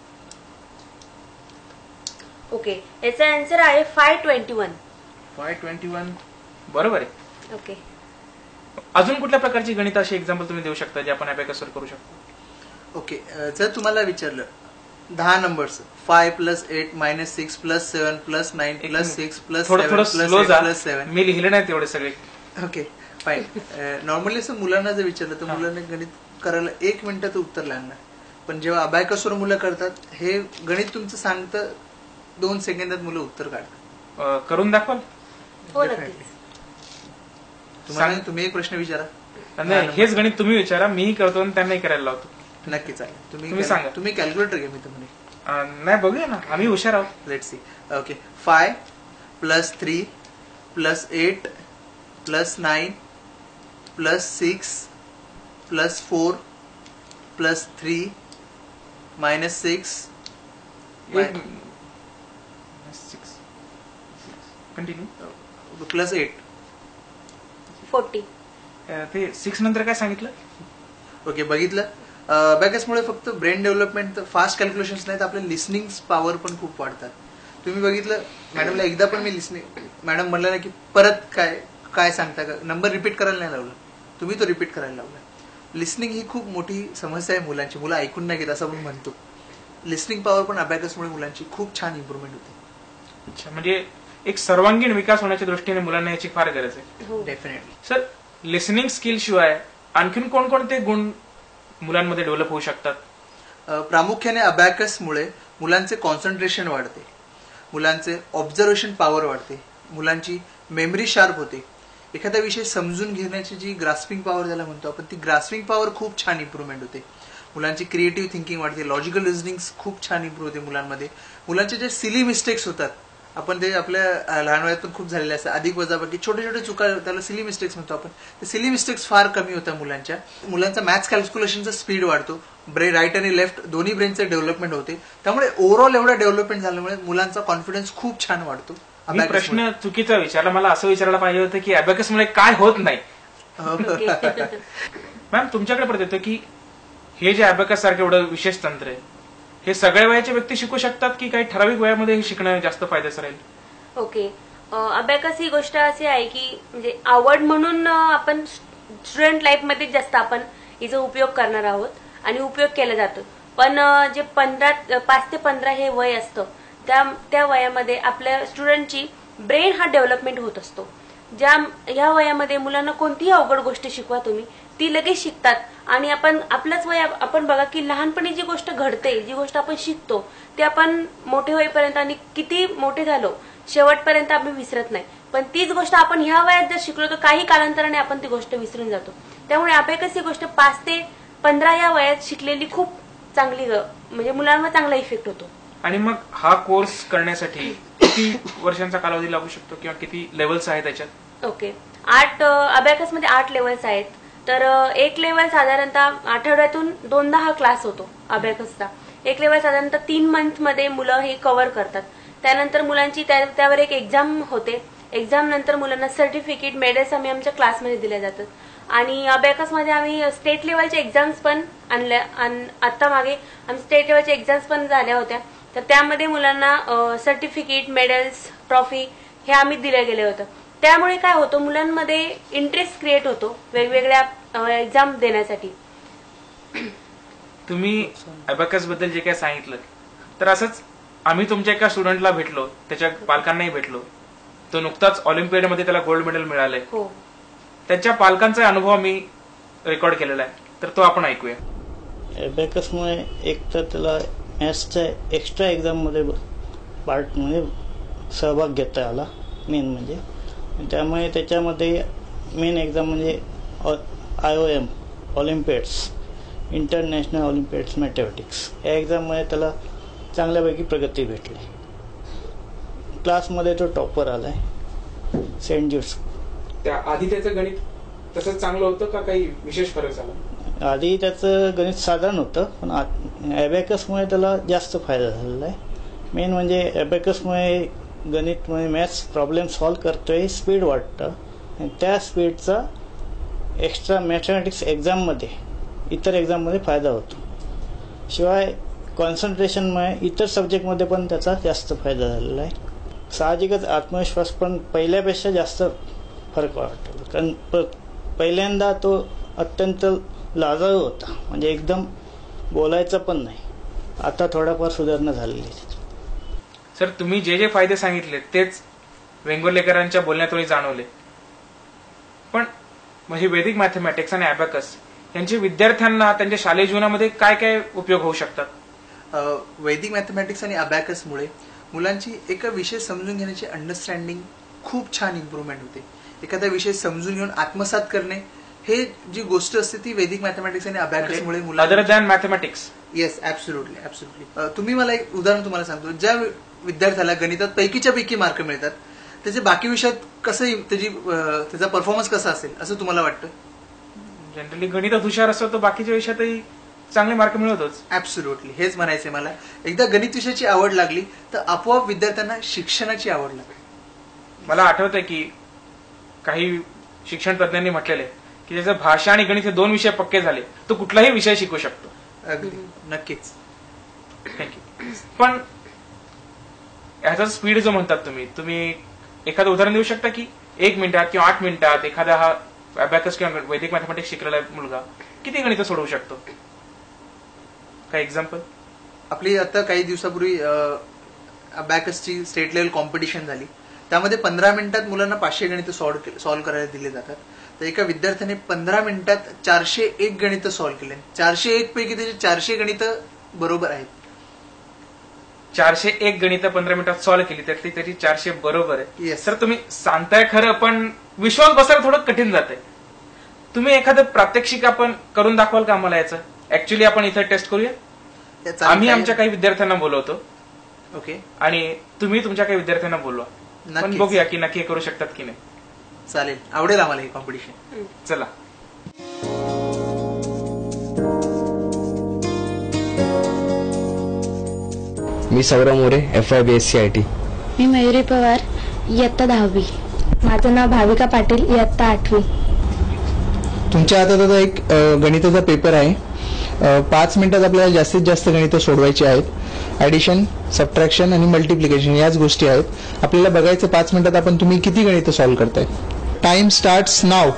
ओके, याचा आन्सर आहे 521. 521 बरोबर आहे. ओके, अजून कुठल्या प्रकारची गणित अशी एक्झाम्पल तुम्ही देऊ शकता जे आपण अबॅकसवर करू शकतो? ओके, जर तुम्हाला विचारलं 10 नंबर्स 5 + 8 - 6 + 7 + 9 + 6 + 7 + 7. मी लिहिले नाही तेवढे सगळे. Okay, fine. नॉर्मली असं मुलांना जर विचारलं तर मुलांना गणित करायला 1 मिनिटात उत्तर लागणार. पण जेव्हा अबॅकसवर मुलं करतात हे गणित तुमचं सांगतं 2 सेकंदात मुलं उत्तर काढतात. करून दाखवाल? हो, नक्कीच. तुम्ही एक प्रश्न विचारा. नाही, हेच गणित तुम्ही विचारा, मीही करतो आणि त्यांनाही करायला लावतो. नक्की चालेल. तुम्ही सांगा. तुम्ही कॅल्क्युलेटर घ्या, मी तुम्हाला. नाही, बघूया ना, आम्ही हुशार आहोत. Let's see. Okay, 5 + 3 + 8 + 9 + 6 + 4 + 3 - 6 continue + 8 40. ते 6 नंतर काय सांगितलं? ओके, बघितलं. अबॅकसमुळे फक्त ब्रेन डेव्हलपमेंट, फास्ट कॅल्क्युलेशन्स नाहीत, आपले लिसनिंग पॉवर पण खूप वाढतात. तुम्ही बघितलं मॅडमला एकदा पण मी लिसनिंग, मॅडम म्हणलं ना की परत काय सांगता का, नंबर रिपीट करायला नाही लावला, तुम्ही तो रिपीट करायला लावला. लिसनिंग ही खूप मोठी समस्या आहे मुलांची, मुलं ऐकून नाही घेत असं आपण म्हणतो. लिसनिंग पॉवर पण अबॅकसमुळे मुलांची खूप छान इम्प्रुव्हमेंट होते. अच्छा, म्हणजे एक सर्वांगीण विकास होण्याच्या दृष्टीने मुलांना याची फार गरज आहे. डेफिनेटली. सर, लिसनिंग स्किल शिवाय आणखीन कोणकोणते गुण मुलांमध्ये डेव्हलप होऊ शकतात? प्रामुख्याने अबॅकसमुळे मुलांचे कॉन्सन्ट्रेशन वाढते, मुलांचे ऑब्झर्वेशन पॉवर वाढते, मुलांची मेमरी शार्प होते. एखादा विषय समजून घेण्याची जी ग्रास्पिंग पॉवर ज्याला म्हणतो आपण, ती ग्रास्पिंग पॉवर खूप छान इम्प्रूव्हमेंट होते. मुलांची क्रिएटिव्ह थिंकिंग वाढते, लॉजिकल रिझनिंग खूप छान इम्प्रूव्ह होते मुलांमध्ये. मुलांचे जे सिली मिस्टेक्स होतात, आपण ते आपल्या लहान वयात पण खूप झालेले असतात, अधिक वजाबाकी छोटे छोटे चुका, त्याला सिली मिस्टेक्स म्हणतो आपण. ते सिली मिस्टेक्स फार कमी होतात मुलांच्या. मुलांचा मॅथ्स कॅल्क्युलेशनचा स्पीड वाढतो, राईट आणि लेफ्ट दोन्ही ब्रेनचं डेव्हलपमेंट होते. त्यामुळे ओव्हरऑल एवढा डेव्हलपमेंट झाल्यामुळे मुलांचा कॉन्फिडन्स खूप छान वाढतो. मी प्रश्न चुकीचा विचारला, मला असं विचारायला पाहिजे होतं की अबॅकसमुळे काय होत नाही. मॅम तुमच्याकडे परत येतो की हे जे अबॅकस सारखं एवढं विशेष तंत्र आहे, हे सगळ्या वयाचे व्यक्ती शिकू शकतात की काही ठराविक वयामध्ये हे शिकणं जास्त फायदेशीर राहील? ओके, अबॅकस ही गोष्ट अशी आहे की म्हणजे आवड म्हणून आपण स्टुडंट लाईफमध्ये जास्त आपण हिचा उपयोग करणार आहोत आणि उपयोग केला जातो. पण जे 5 ते 15 हे वय असतं, त्या वयामध्ये आपल्या स्टुडंटची ब्रेन हा डेव्हलपमेंट होत असतो. या वयामध्ये मुलांना कोणतीही अवघड गोष्ट शिकवा तुम्ही, ती लगेच शिकतात. आणि आपलंच वय, आपण बघा की लहानपणी जी गोष्ट घडते, जी गोष्ट आपण शिकतो, ते आपण मोठे होईपर्यंत आणि किती मोठे झालो शेवटपर्यंत आपण विसरत नाही. पण तीच गोष्ट आपण ह्या वयात जर शिकलो तर काही कालांतराने आपण ती गोष्ट विसरून जातो. त्यामुळे अबॅकस ही गोष्ट 5 ते 15 या वयात शिकलेली खूप चांगली, म्हणजे मुलांवर चांगला इफेक्ट होतो. आणि मग हा कोर्स करण्यासाठी किती वर्षांचा कालावधी लागू शकतो किंवा किती लेवल्स आहेत त्याच्यात? ओके, अबॅकस मध्ये 8 लेवल्स आहेत. तर एक लेवल साधारणतः आठवड्यातून 2दा हा क्लास होतो अबॅकसचा. एक लेवल साधारणतः 3 मंथ मध्ये मुलं हे कव्हर करतात. त्यानंतर मुलांची त्यावर एक एक्झाम होते. एक्झाम नंतर मुलांना सर्टिफिकेट, मेडल्स आम्ही आमच्या क्लासमध्ये दिल्या जातात. आणि अबॅकसमध्ये आम्ही स्टेट लेवलच्या एक्झाम्स पण आणल्या. आता मागे आम्ही स्टेट लेवलच्या एक्झाम्स पण झाल्या होत्या. तर त्यामध्ये मुलांना सर्टिफिकेट, मेडल्स, ट्रॉफी हे आम्ही दिले गेले होतं. त्यामुळे काय होतं, मुलांमध्ये इंटरेस्ट क्रिएट होतो वेगवेगळ्या एक्झाम देण्यासाठी. तुम्ही अबॅकस बद्दल जे काय सांगितलं, तर असंच आम्ही तुमच्या एका स्टुडंटला भेटलो, त्याच्या पालकांनाही भेटलो. तो नुकताच ऑलिम्पियाडमध्ये त्याला गोल्ड मेडल मिळालंय. हो, त्याच्या पालकांचा अनुभव आम्ही रेकॉर्ड केलेला आहे, तर तो आपण ऐकूया. अबॅकसमुळे एक तर त्याला मॅथ्सच्या एक्स्ट्रा एक्झाममध्ये पार्ट म्हणजे सहभाग घेता आला मेन म्हणजे. त्यामुळे त्याच्यामध्ये मेन एक्झाम म्हणजे IOM olympiads, international olympiads mathematics, या एक्झाममध्ये त्याला चांगल्यापैकी प्रगती भेटली. क्लासमध्ये तो टॉपर आलाय सेंट ज्यूट्स. त्या आधी त्याचं गणित तसंच चांगलं होतं का काही विशेष फरक झाला? आधी त्याचं गणित साधारण होतं, पण अबॅकसमुळे त्याला जास्त फायदा झालेला आहे. मेन म्हणजे अबॅकसमुळे गणित म्हणजे मॅथ्स प्रॉब्लेम सॉल्व्ह करतोय, स्पीड वाढतं. आणि त्या स्पीडचा एक्स्ट्रा मॅथमॅटिक्स एक्झाममध्ये, इतर एक्झाममध्ये फायदा होतो. शिवाय कॉन्सन्ट्रेशनमुळे इतर सब्जेक्टमध्ये पण त्याचा जास्त फायदा झालेला आहे. साहजिकच आत्मविश्वास पण पहिल्यापेक्षा जास्त फरक वाटतो. कारण पहिल्यांदा तो अत्यंत लाजाळू होता, म्हणजे एकदम बोलायचं पण नाही. आता थोडाफार सुधारणा झालेली आहे. सर, तुम्ही जे जे फायदे सांगितले तेच वेंगुर्लेकरांच्या बोलण्यातून जाणवले. पण म्हणजे वैदिक मॅथमॅटिक्स आणि अबॅकस यांचे विद्यार्थ्यांना त्यांच्या शालेय जीवनामध्ये काय काय उपयोग होऊ शकतात? वैदिक मॅथमॅटिक्स आणि अबॅकसमुळे मुलांची एका विषय समजून घेण्याची अंडरस्टँडिंग खूप छान इम्प्रूव्हमेंट होते. एखादा विषय समजून घेऊन आत्मसात करणे, हे जी गोष्ट असते ती वैदिक मॅथमॅटिक्स आणि अबॅकसमुळे other than mathematics. Yes, absolutely. तुम्ही मला एक उदाहरण तुम्हाला सांगतो. ज्या विद्यार्थ्याला गणितात पैकीच्या पैकी मार्क मिळतात, त्याचे बाकी विषयात कसं त्याचा परफॉर्मन्स कसा असेल असं तुम्हाला वाटतं? जनरली गणितात हुशार असतो तो बाकीच्या विषयातही चांगले मार्क मिळवतोच. ऍब्सोल्युटली, हेच म्हणायचंय मला. एकदा गणित विषयाची आवड लागली तर आपोआप विद्यार्थ्यांना शिक्षणाची आवड लागली. मला आठवतंय की काही शिक्षण तज्ञांनी म्हटलेले की त्याचं भाषा आणि गणित हे 2 विषय पक्के झाले, तो कुठलाही विषय शिकू शकतो. अगदी, नक्कीच. थँक्यू. पण ह्याचा स्पीड जो म्हणतात तुम्ही एखादं उदाहरण देऊ शकता की 1 मिनिटात किंवा 8 मिनिटात एखादा हा अबॅकस किंवा वैदिक मॅथमॅटिक्स शिकलेला मुलगा किती गणित सोडवू शकतो? काय एक्झाम्पल? आपली आता काही दिवसापूर्वी अबॅकसची स्टेट लेवल कॉम्पिटिशन झाली. त्यामध्ये 15 मिनिटात मुलांना 500 गणित सॉल्व्ह करायला दिले जातात. तर एका विद्यार्थ्याने 15 मिनिटात 401 गणित सॉल्व्ह केले. 401 पैकी त्याचे 400 गणित बरोबर आहेत. 401 गणितं 15 मिनिटात सॉल्व्ह केली तर ती तरी 400 बरोबर आहे. Yes. सर तुम्ही सांगताय खरं, पण विश्वास बसायला थोडं कठीण जातंय. तुम्ही एखादं प्रात्यक्षिक आपण करून दाखवाल का आम्हाला याचं? ऍक्च्युली आपण इथं टेस्ट करूया. आम्ही आमच्या काही विद्यार्थ्यांना बोलवतो. ओके, आणि तुम्ही तुमच्या काही विद्यार्थ्यांना बोलवा. पण नक्कीच. बघूया की नक्की करू शकतात की नाही. चालेल, आवडेल आम्हाला हे कॉम्पिटिशन. चला. मी सौरव मोरे, FYBSCIT. मी मयुरी पवार, इयत्ता 10वी. माझं नाव भाविका पाटील, इयत्ता 8वी. तुमच्या हातात आता एक गणिताचा पेपर आहे. 5 मिनिटात आपल्याला जास्तीत जास्त गणितं सोडवायची आहेत. ऍडिशन, सबट्रॅक्शन आणि मल्टिप्लिकेशन याच गोष्टी आहेत. आपल्याला बघायचं 5 मिनिटात आपण तुम्ही किती गणितं सॉल्व्ह करताय. Time starts now.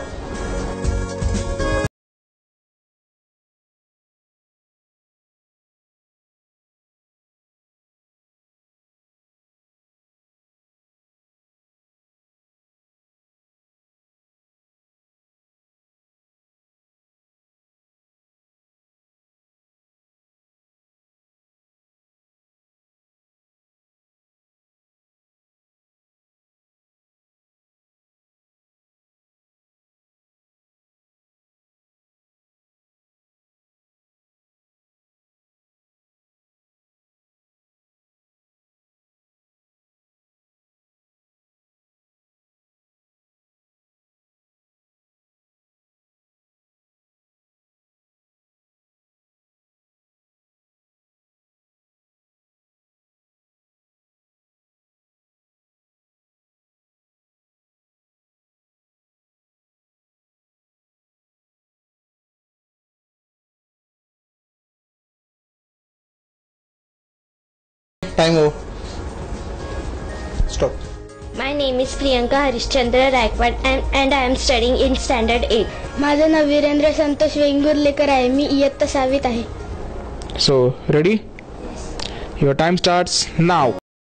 टाइम हो. Stop. My name is Priyanka Harishchandra Raikwad and I am studying in standard 8. माझं नाव वीरेंद्र संतोष वेंगुर्लेकर आहे. मी इयत्ता 6वीत आहे. So, ready? Your time starts now.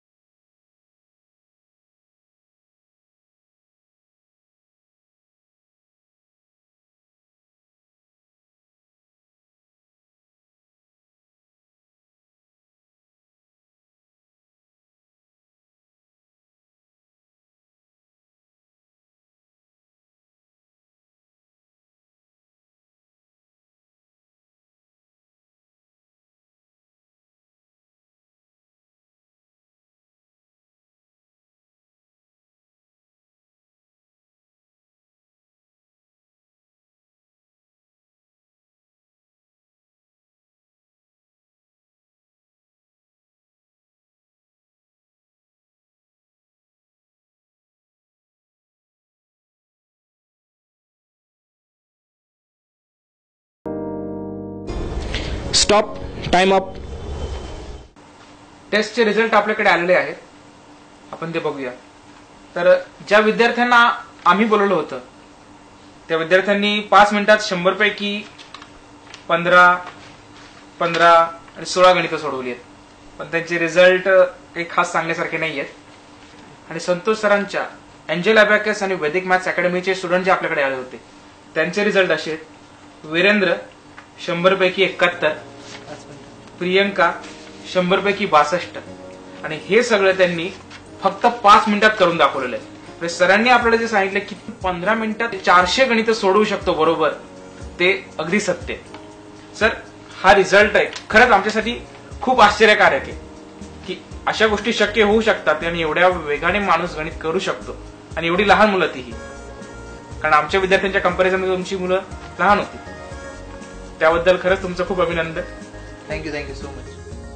Stop. Time up. टेस्टचे रिझल्ट आपल्याकडे आलेले आहेत. आपण ते बघूया. तर ज्या विद्यार्थ्यांना आम्ही बोलवलं होतं त्या विद्यार्थ्यांनी 5 मिनिटात 100 पैकी 15 आणि 16 गणितं सोडवली आहेत. पण त्यांचे रिझल्ट काही खास सांगण्यासारखे नाही आहेत. आणि संतोष सरांच्या एंजल अबॅकस आणि वैदिक मॅथ्स अकॅडमीचे स्टुडंट जे आपल्याकडे आले होते त्यांचे रिझल्ट असे आहेत. वीरेंद्र 100 पैकी 71, प्रियंका 100 पैकी 62 आणि हे सगळं त्यांनी फक्त 5 मिनिटात करून दाखवलेलं आहे. म्हणजे सरांनी आपल्याला जे सांगितलं की 15 मिनिटात 400 गणितं सोडवू शकतो बरोबर, ते अगदी सत्य आहे. सर, हा रिझल्ट आहे खरंच आमच्यासाठी खूप आश्चर्यकारक आहे की अशा गोष्टी शक्य होऊ शकतात आणि एवढ्या वेगाने माणूस गणित करू शकतो आणि एवढी लहान मुलं तीही. कारण आमच्या विद्यार्थ्यांच्या कंपॅरिझनमध्ये तुमची मुलं लहान होती. त्याबद्दल खरंच तुमचं खूप अभिनंदन. Thank you so much.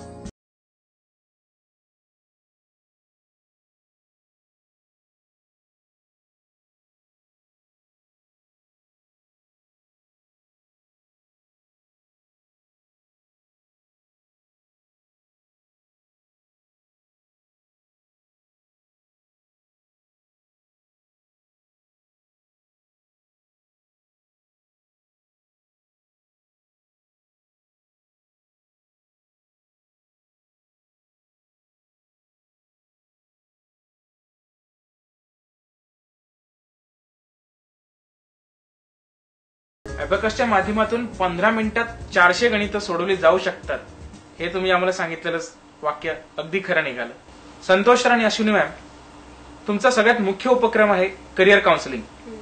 अबॅकसच्या माध्यमातून 15 मिनिटात 400 गणितं सोडवली जाऊ शकतात हे तुम्ही आम्हाला सांगितलेलं वाक्य अगदी खरं निघालं. संतोष सर आणि अश्विनी मॅम, तुमचा सगळ्यात मुख्य उपक्रम आहे करिअर काउन्सिलिंग.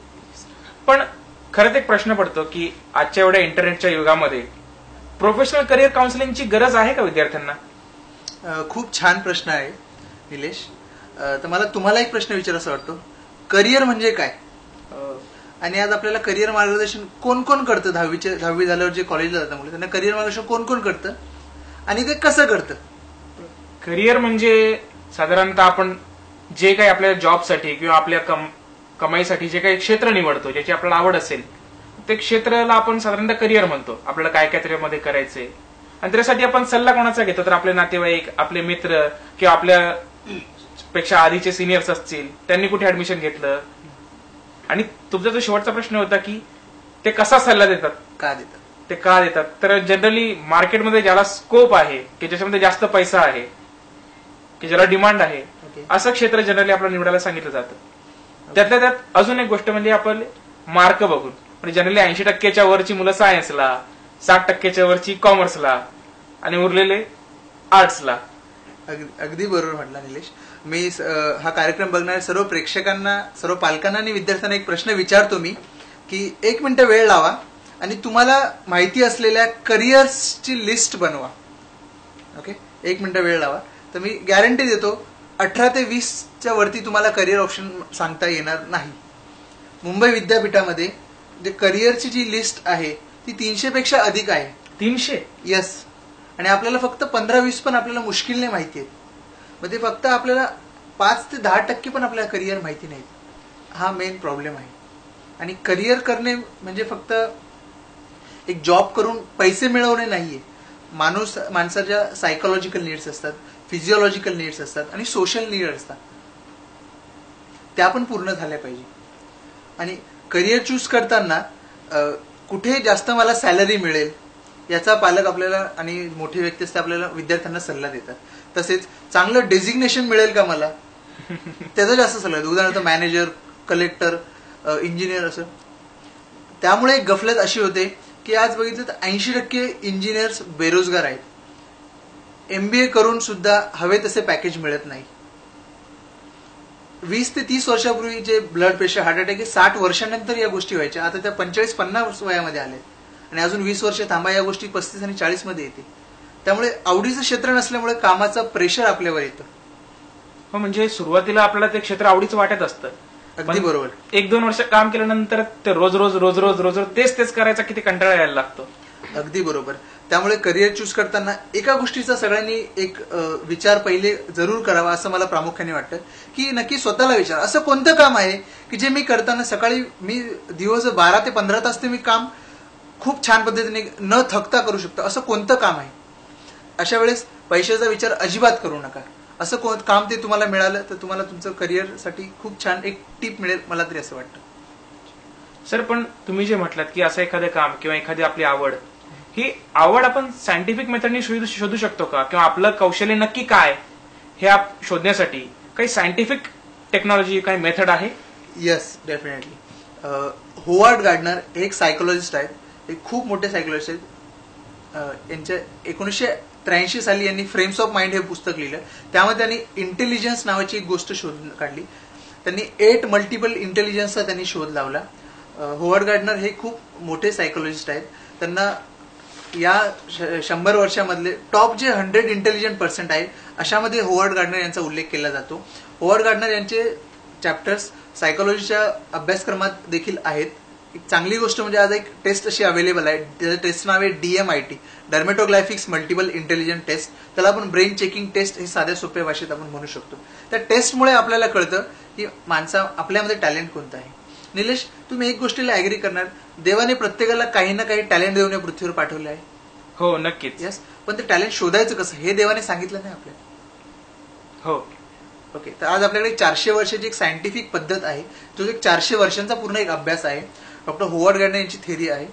पण खरंच एक प्रश्न पडतो की आजच्या एवढ्या इंटरनेटच्या युगामध्ये प्रोफेशनल करिअर काउन्सिलिंगची गरज आहे का विद्यार्थ्यांना? खूप छान प्रश्न आहे निलेश. तर मला तुम्हाला एक प्रश्न विचारायचा वाटतो, करिअर म्हणजे काय? आणि आज आपल्याला करिअर मार्गदर्शन कोण कोण करतं? दहावी झाल्यावर जे कॉलेजला जातात मुलं, त्यांना करिअर मार्गदर्शन कोण कोण करतं आणि ते कसं करतं? करिअर म्हणजे साधारणतः आपण जे काही आपल्या जॉबसाठी किंवा आपल्या कमाईसाठी जे काही क्षेत्र निवडतो, ज्याची आपल्याला आवड असेल, ते क्षेत्राला आपण साधारणतः करिअर म्हणतो. आपल्याला काय काय त्याच्यामध्ये करायचंय आणि त्यासाठी आपण सल्ला कोणाचा घेतो? तर आपले नातेवाईक, आपले मित्र किंवा आपल्या पेक्षा आधीचे सिनियर्स असतील, त्यांनी कुठे ऍडमिशन घेतलं. आणि तुमचा जो शेवटचा प्रश्न होता की ते कसा सल्ला देतात, का देतात, ते का देतात, तर जनरली मार्केटमध्ये ज्याला स्कोप आहे, की ज्याच्यामध्ये जास्त पैसा आहे, की ज्याला डिमांड आहे, असं क्षेत्र जनरली आपल्याला निवडायला सांगितलं जातं. त्यातल्या त्यात अजून एक गोष्ट म्हणजे आपण मार्क बघून, म्हणजे जनरली 80% वरची मुलं सायन्सला, 60% वरची कॉमर्सला आणि उरलेले आर्ट्सला. अगदी बरोबर म्हटला निलेश. मी हा कार्यक्रम बघणाऱ्या सर्व प्रेक्षकांना, सर्व पालकांना आणि विद्यार्थ्यांना एक प्रश्न विचारतो मी, की 1 मिनिट वेळ लावा आणि तुम्हाला माहिती असलेल्या करिअर्सची लिस्ट बनवा. ओके, 1 मिनिट वेळ लावा. तर मी गॅरंटी देतो 18 ते 20च्या वरती तुम्हाला करिअर ऑप्शन सांगता येणार नाही. मुंबई विद्यापीठामध्ये जे करिअरची जी लिस्ट आहे ती 300 पेक्षा अधिक आहे. 300? येस. आणि आपल्याला फक्त 15-20 पण आपल्याला मुश्किलने माहिती आहेत. मग ते फक्त आपल्याला 5 ते 10% पण आपल्याला करिअर माहिती नाही. हा मेन प्रॉब्लेम आहे. आणि करिअर करणे म्हणजे फक्त एक जॉब करून पैसे मिळवणे नाहीये. माणसाच्या सायकोलॉजिकल नीड्स असतात, फिजिओलॉजिकल नीड्स असतात आणि सोशल नीड असतात, त्या पण पूर्ण झाल्या पाहिजे. आणि करिअर चूज करताना कुठे जास्त मला सॅलरी मिळेल याचा पालक आपल्याला आणि मोठे व्यक्ती असते आपल्याला विद्यार्थ्यांना सल्ला देतात. तसेच चांगलं डेझिग्नेशन मिळेल का मला, त्याचा जास्त सल्ला देतो. उदाहरणार्थ मॅनेजर, कलेक्टर, इंजिनियर असं. त्यामुळे एक गफलत अशी होते की आज बघितलं तर 80% इंजिनियर्स बेरोजगार आहेत. MBA करून सुद्धा हवे तसे पॅकेज मिळत नाही. 20 ते 30 वर्षापूर्वी जे ब्लड प्रेशर, हार्ट अटॅक हे 60 वर्षानंतर या गोष्टी व्हायच्या, आता त्या 45-50 वयामध्ये आल्या आणि अजून 20 वर्ष थांबा या गोष्टी 35 आणि 40 मध्ये येते. त्यामुळे आवडीचं क्षेत्र नसल्यामुळे कामाचं प्रेशर आपल्यावर येतं. हो, म्हणजे सुरुवातीला आपल्याला ते क्षेत्र आवडीचं वाटत असतं. अगदी बरोबर. 1-2 वर्ष काम केल्यानंतर ते रोज रोज तेच करायचा किती कंटाळा यायला लागतो. अगदी बरोबर. त्यामुळे करिअर चूज करताना एका गोष्टीचा सगळ्यांनी एक विचार पहिले जरूर करावा असं मला प्रामुख्याने वाटतं, की नक्की स्वतःला विचार, असं कोणतं काम आहे की जे मी करताना सकाळी मी दिवस 12 ते 15 तास ते मी काम खूप छान पद्धतीने न थकता करू शकतो, असं कोणतं काम आहे. अशा वेळेस पैशाचा विचार अजिबात करू नका. असं काम ते तुम्हाला मिळालं तर तुम्हाला तुमचं करिअरसाठी खूप छान एक टिप मिळेल, मला तरी असं वाटतं. सर, पण तुम्ही जे म्हटलात की असं एखादं काम किंवा एखादी आपली आवड, ही आवड आपण सायंटिफिक मेथडनी शोधू शकतो का? किंवा आपलं कौशल्य नक्की काय हे शोधण्यासाठी काही सायंटिफिक टेक्नॉलॉजी, काही मेथड आहे? Yes, definitely. होवार्ड गार्डनर एक सायकोलॉजिस्ट आहेत, एक खूप मोठे सायकोलॉजिस्ट आहेत. यांच्या 1983 साली यांनी फ्रेम्स ऑफ माइंड हे पुस्तक लिहिलं. त्यामध्ये त्यांनी इंटेलिजन्स नावाची एक गोष्ट शोधून काढली. त्यांनी 8 मल्टिपल इंटेलिजन्सचा त्यांनी शोध लावला. होवार्ड गार्डनर हे खूप मोठे सायकोलॉजिस्ट आहेत. त्यांना या 100 वर्षामधले टॉप जे 100 इंटेलिजंट पर्सेंट आहे अशामध्ये होवार्ड गार्डनर यांचा उल्लेख केला जातो. होवार्ड गार्डनर यांचे चॅप्टर्स सायकोलॉजीच्या अभ्यासक्रमात देखील आहेत. एक चांगली गोष्ट म्हणजे आज एक टेस्ट अशी अवेलेबल आहे, त्याचं टेस्ट नाव आहे DMIT, dermatoglyphics multiple intelligent test. त्याला आपण ब्रेन चेकिंग टेस्ट हे साध्या सोप्या भाषेत आपण म्हणू शकतो. त्या टेस्टमुळे आपल्याला कळतं की आपल्यामध्ये टॅलेंट कोणतं आहे. निलेश, तुम्ही एक गोष्टीला ऍग्री करणार, देवाने प्रत्येकाला काही ना काही टॅलेंट देऊन या पृथ्वीवर पाठवले आहे. हो, नक्कीच. यस. पण ते टॅलेंट शोधायचं कसं हे देवाने सांगितलं नाही आपल्याला. हो. ओके. तर आज आपल्याकडे 400 वर्षाची एक सायंटिफिक पद्धत आहे, जो एक 400 वर्षांचा पूर्ण एक अभ्यास आहे. डॉक्टर होवार्ड गार्डनर यांची थेरी आहे.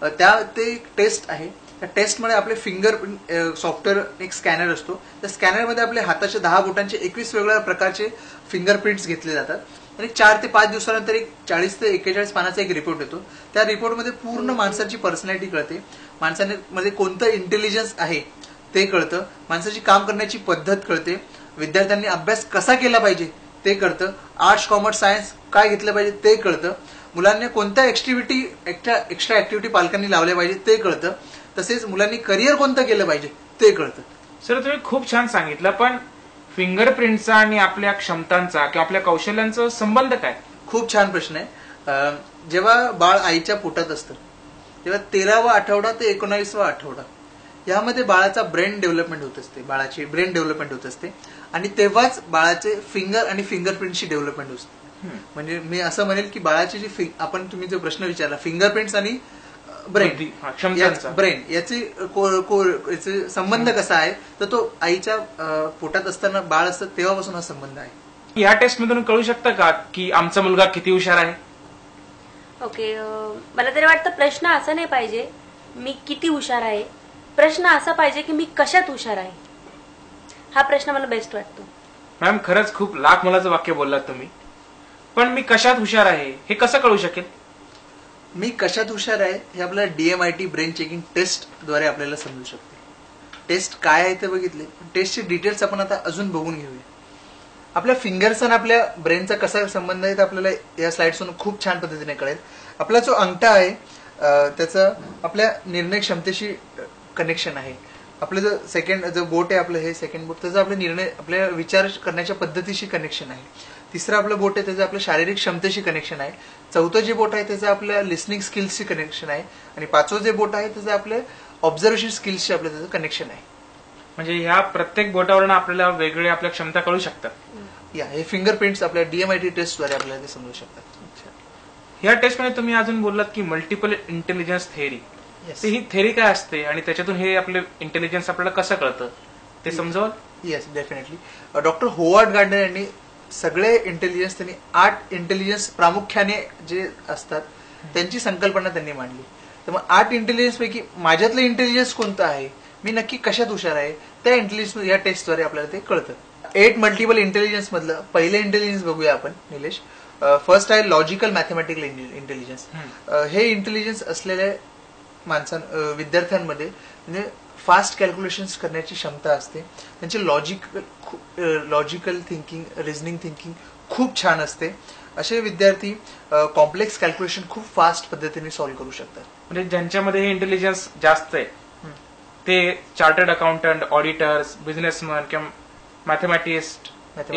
ते एक टेस्ट आहे. त्या टेस्टमध्ये आपले फिंगरप्रिंट सॉफ्टवेअर एक स्कॅनर असतो. त्या स्कॅनरमध्ये आपल्या हाताच्या 10 बोटांचे 21 वेगवेगळ्या प्रकारचे फिंगरप्रिंट्स घेतले जातात आणि 4 ते 5 दिवसानंतर एक 40 ते 41 पानाचा एक रिपोर्ट येतो. त्या रिपोर्टमध्ये पूर्ण माणसाची पर्सनॅलिटी कळते, माणसाने मध्ये कोणतं इंटेलिजन्स आहे ते कळतं, माणसाची काम करण्याची पद्धत कळते, विद्यार्थ्यांनी अभ्यास कसा केला पाहिजे ते कळतं, आर्ट्स कॉमर्स सायन्स काय घेतलं पाहिजे ते कळतं, मुलांनी कोणत्या एक्स्ट्रा ऍक्टिव्हिटी पालकांनी लावल्या पाहिजे ते कळतं, तसेच मुलांनी करिअर कोणतं केलं पाहिजे ते कळतं. सर तुम्ही खूप छान सांगितलं, पण फिंगरप्रिंटचा आणि आपल्या क्षमतांचा किंवा आपल्या कौशल्यांचा संबंध काय? खूप छान प्रश्न आहे. जेव्हा बाळ आईच्या पोटात असतं तेव्हा 13वा आठवडा ते 19वा आठवडा यामध्ये बाळाचा ब्रेन डेव्हलपमेंट होत असते, बाळाची ब्रेन डेव्हलपमेंट होत असते आणि तेव्हाच बाळाचे फिंगर आणि फिंगरप्रिंटची डेव्हलपमेंट असते. म्हणजे मी असं म्हणेल की बाळाची जी आपण तुम्ही जो प्रश्न विचारला फिंगरप्रिंट्स आणि ब्रेन याचे संबंध कसा आहे, तर तो आईच्या पोटात असताना बाळ असतं तेव्हापासून हा संबंध आहे. या टेस्ट मधून कळू शकतं का की आमचा मुलगा किती हुशार आहे? ओके, मला तरी वाटतं प्रश्न असा नाही पाहिजे मी किती हुशार आहे, प्रश्न असा पाहिजे की मी कशात हुशार आहे. हा प्रश्न मला बेस्ट वाटतो. मॅम खरंच खूप लाख मोलाचं वाक्य बोललात तुम्ही, पण मी कशात हुशार आहे हे कसं कळू शकेल? मी कशात हुशार आहे हे आपल्याला DMIT ब्रेन चेकिंग टेस्ट द्वारे आपल्याला समजू शकते. टेस्ट काय आहे ते बघितले, टेस्टचे डिटेल्स आपण आता अजून बघून घेऊया. आपल्या फिंगर्स आणि आपल्या ब्रेनचा कसा संबंध आहे ते आपल्याला या स्लाइड्सवरून खूप छान पद्धतीने कळेल. आपला जो अंगठा आहे त्याचा आपल्या निर्णय क्षमतेशी कनेक्शन आहे. आपलं जो बोट आहे आपलं हे सेकंड बोट त्याचं आपले निर्णय आपल्या विचार करण्याच्या पद्धतीशी कनेक्शन आहे. तिसरं आपलं बोट आहे त्याचं आपल्या शारीरिक क्षमतेशी कनेक्शन आहे. चौथं जे बोट आहे त्याचं आपल्या लिसनिंग स्किल्सशी कनेक्शन आहे आणि पाचवं जे बोट आहे त्याचं आपल्या ऑब्झर्वेशन स्किल्सशी आपलं त्याचं कनेक्शन आहे. म्हणजे ह्या प्रत्येक बोटावरून आपल्याला वेगळे आपल्या क्षमता कळू शकतात. हे फिंगरप्रिंट्स आपल्या DMIT टेस्टद्वारे आपल्याला ते समजू शकतात. ह्या टेस्टमध्ये तुम्ही अजून बोललात की मल्टिपल इंटेलिजन्स थेअरी, ही थेअरी काय असते आणि त्याच्यातून हे आपले इंटेलिजन्स आपल्याला कसं कळतं ते समजावाल? Yes, definitely. Doctor Howard Gardner यांनी सगळे इंटेलिजन्स त्यांनी 8 इंटेलिजन्स प्रामुख्याने जे असतात त्यांची संकल्पना त्यांनी मांडली. तर मग 8 इंटेलिजन्स पैकी माझ्यातलं इंटेलिजन्स कोणतं आहे, मी नक्की कशात हुशार आहे, त्या इंटेलिजन्स या टेस्टद्वारे आपल्याला ते कळतं. 8 मल्टिपल इंटेलिजन्स मधलं पहिलं इंटेलिजन्स बघूया आपण निलेश. फर्स्ट आहे लॉजिकल मॅथमॅटिकल इंटेलिजन्स. हे इंटेलिजन्स असलेल्या विद्यार्थ्यांमध्ये म्हणजे फास्ट कॅल्क्युलेशन्स करण्याची क्षमता असते. त्यांची लॉजिकल थिंकिंग, रिझनिंग थिंकिंग खूप छान असते. असे विद्यार्थी कॉम्प्लेक्स कॅल्क्युलेशन खूप फास्ट पद्धतीने सॉल्व्ह करू शकतात. म्हणजे ज्यांच्यामध्ये हे इंटेलिजन्स जास्त आहे ते चार्टर्ड अकाउंटंट, ऑडिटर्स, बिझनेसमॅन किंवा मॅथमॅटिस्ट,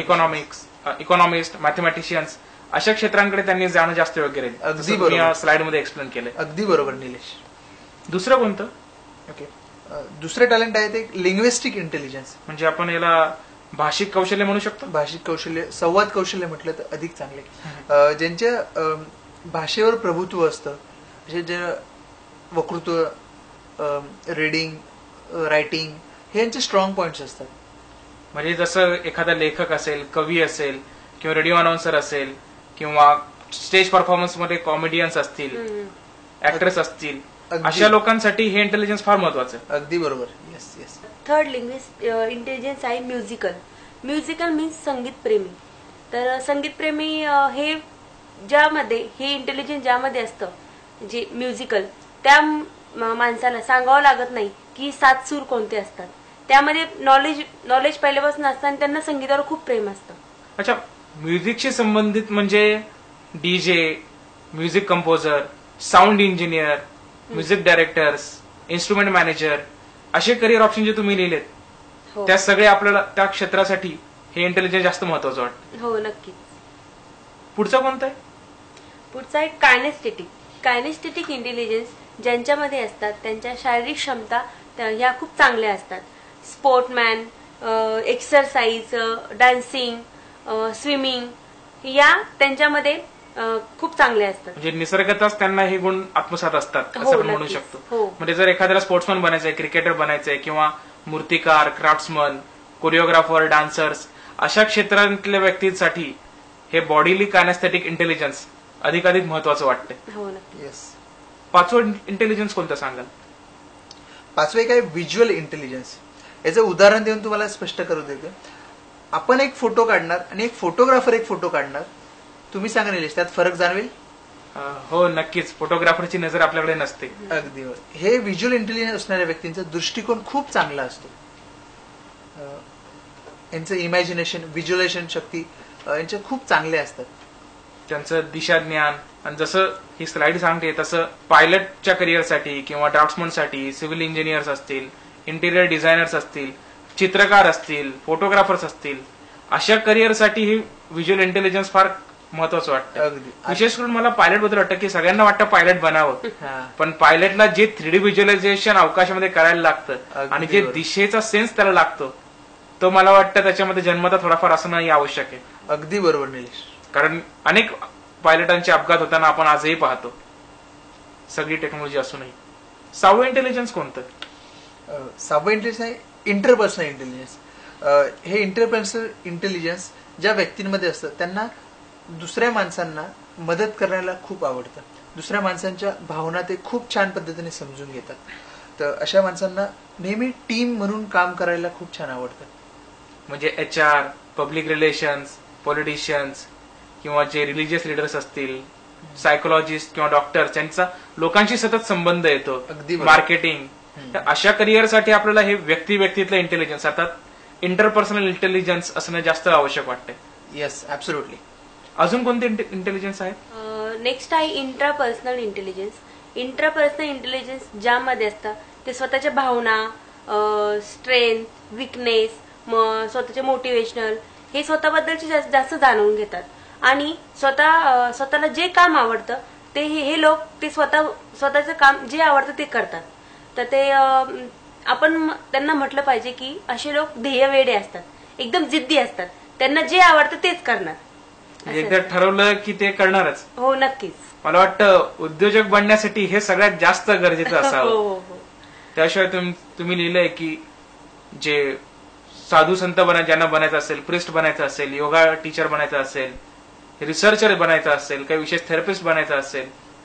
इकॉनॉमिस्ट, मॅथमॅटिशियन्स अशा क्षेत्रांकडे त्यांनी जाणं जास्त योग्य राहील. अगदी बरोबर, स्लाइड मध्ये एक्सप्लेन केलंय. अगदी बरोबर निलेश. दुसरं कोणतं? ओके, दुसरे टॅलेंट आहे ते लिंग्विस्टिक इंटेलिजन्स. म्हणजे आपण याला भाषिक कौशल्य म्हणू शकतो. भाषिक कौशल्य, संवाद कौशल्य म्हटलं तर अधिक चांगले. ज्यांच्या भाषेवर प्रभुत्व असतं, जे वक्तृत्व, रीडिंग, रायटिंग हे यांचे स्ट्रॉंग पॉइंट्स असतात. म्हणजे जसं एखादा लेखक असेल, कवी असेल किंवा रेडिओ अनाउन्सर असेल किंवा स्टेज परफॉर्मन्स मध्ये कॉमेडियन्स असतील, ऍक्ट्रेस असतील, अशा लोकांसाठी हे इंटेलिजन्स फार महत्वाचं आहे. अगदी बरोबर. Yes yes. थर्ड इंटेलिजन्स आहे म्युझिकल. म्युझिकल मीन्स संगीत प्रेमी. तर संगीत प्रेमी हे ज्यामध्ये हे इंटेलिजन्स ज्यामध्ये असतं जे म्युझिकल, त्या माणसाला सांगावं लागत नाही की 7 सूर कोणते असतात. त्यामध्ये नॉलेज पहिल्यापासून असतं आणि त्यांना संगीतावर खूप प्रेम असतं. अच्छा, म्युझिकशी संबंधित म्हणजे DJ, music composer, sound engineer, music directors, instrument manager असे करिअर ऑप्शन जे तुम्ही लिहिलेत त्या सगळे आपल्याला त्या क्षेत्रासाठी हे इंटेलिजन्स जास्त महत्वाचं वाटतं. हो, नक्कीच. पुढचा कोणता आहे? पुढचा आहे कायनेस्थेटिक. कायनेस्थेटिक इंटेलिजन्स ज्यांच्यामध्ये असतात त्यांच्या शारीरिक क्षमता ह्या खूप चांगल्या असतात. स्पोर्टमॅन, एक्सरसाइज, डान्सिंग, स्विमिंग या त्यांच्यामध्ये खूप चांगले असतात. म्हणजे निसर्गतच त्यांना हे गुण आत्मसात असतात असं आपण म्हणू शकतो. म्हणजे जर एखाद्याला स्पोर्ट्समन बनायचंय, क्रिकेटर बनायचंय किंवा मूर्तिकार, क्राफ्ट्समन, कोरिओग्राफर, डान्सर्स अशा क्षेत्रातल्या व्यक्तींसाठी हे बॉडीली कायनेस्थेटिक इंटेलिजन्स अधिकाधिक महत्वाचं वाटतंय. हो, नक्की. येस. 5वं इंटेलिजन्स कोणतं सांगाल? 5वं काय व्हिज्युअल इंटेलिजन्स. याचं उदाहरण देऊन तुम्हाला स्पष्ट करू देतो. आपण एक फोटो काढणार आणि एक फोटोग्राफर एक फोटो काढणार. तुम्ही सांगा निलेश, त्यात फरक जाणवेल? हो, नक्कीच. फोटोग्राफरची नजर आपल्याकडे नसते. अगदी. हे व्हिज्युअल इंटेलिजन्स असणाऱ्या व्यक्तींचा दृष्टिकोन खूप चांगला असतो. यांचं इमॅजिनेशन, व्हिज्युअलायझेशन शक्ती यांचे खूप चांगले असतात. त्यांचं दिशाज्ञान, आणि जसं ही स्लाइड सांगते तसं पायलटच्या करिअरसाठी किंवा ड्राफ्ट्समनसाठी, सिव्हिल इंजिनियर्स असतील, इंटिरियर डिझायनर्स असतील, चित्रकार असतील, फोटोग्राफर्स असतील, अशा करिअरसाठी ही व्हिज्युअल इंटेलिजन्स फार महत्वाचं वाटतं. अगदी. विशेष करून मला पायलट बद्दल वाटतं की सगळ्यांना वाटतं पायलट बनावं, पण पायलटला जे 3D व्हिज्युअलायझेशन अवकाशामध्ये करायला लागतं आणि जे दिशेचा सेन्स त्याला लागतो तो मला वाटतं त्याच्यामध्ये जन्मता थोडाफार असणं आवश्यक आहे. अगदी बरोबर निलेश. कारण अनेक पायलटांचे अपघात होताना आपण आजही पाहतो, सगळी टेक्नॉलॉजी असूनही. 6वं इंटेलिजन्स कोणतं? 6वं इंटेलिजन्स आहे इंटरपर्सनल इंटेलिजन्स. हे इंटरपर्सनल इंटेलिजन्स ज्या व्यक्तींमध्ये असतं त्यांना दुसऱ्या माणसांना मदत करायला खूप आवडतं. दुसऱ्या माणसांच्या भावना ते खूप छान पद्धतीने समजून घेतात. तर अशा माणसांना नेहमी टीम म्हणून काम करायला खूप छान आवडतं. म्हणजे HR, पब्लिक रिलेशन्स, पॉलिटिशियन्स किंवा जे रिलिजियस लीडर्स असतील, सायकोलॉजिस्ट किंवा डॉक्टर्स, यांचा लोकांशी सतत संबंध येतो, अगदी मार्केटिंग. अशा करिअरसाठी आपल्याला हे व्यक्तितलं इंटेलिजन्स, अर्थात इंटरपर्सनल इंटेलिजन्स असणं जास्त आवश्यक वाटतंय. Yes, absolutely. अजून कोणते इंटेलिजन्स आहेत? नेक्स्ट आहे इंट्रापर्सनल इंटेलिजन्स. इंट्रापर्सनल इंटेलिजन्स ज्यामध्ये असतं ते स्वतःच्या भावना, स्ट्रेंथ, विकनेस, स्वतःचे मोटिवेशनल हे स्वतःबद्दलचे जास्त जाणून घेतात आणि स्वतःला जे काम आवडतं ते हे लोक ते स्वतःचं काम जे आवडतं ते करतात. तर ते आपण त्यांना म्हटलं पाहिजे की असे लोक ध्येयवेडे असतात, एकदम जिद्दी असतात, त्यांना जे आवडतं तेच करणार. एकदा ठरवलं की ते करणारच. हो, नक्कीच. मला वाटतं उद्योजक बनण्यासाठी हे सगळ्यात जास्त गरजेचं असावं. त्याशिवाय तुम्ही लिहिलंय की जे साधू संत ज्यांना बनायचं असेल, प्रिस्ट बनायचं असेल, योगा टीचर बनायचं असेल, रिसर्चर बनायचं असेल, काही विशेष थेरपिस्ट बनायचं असेल,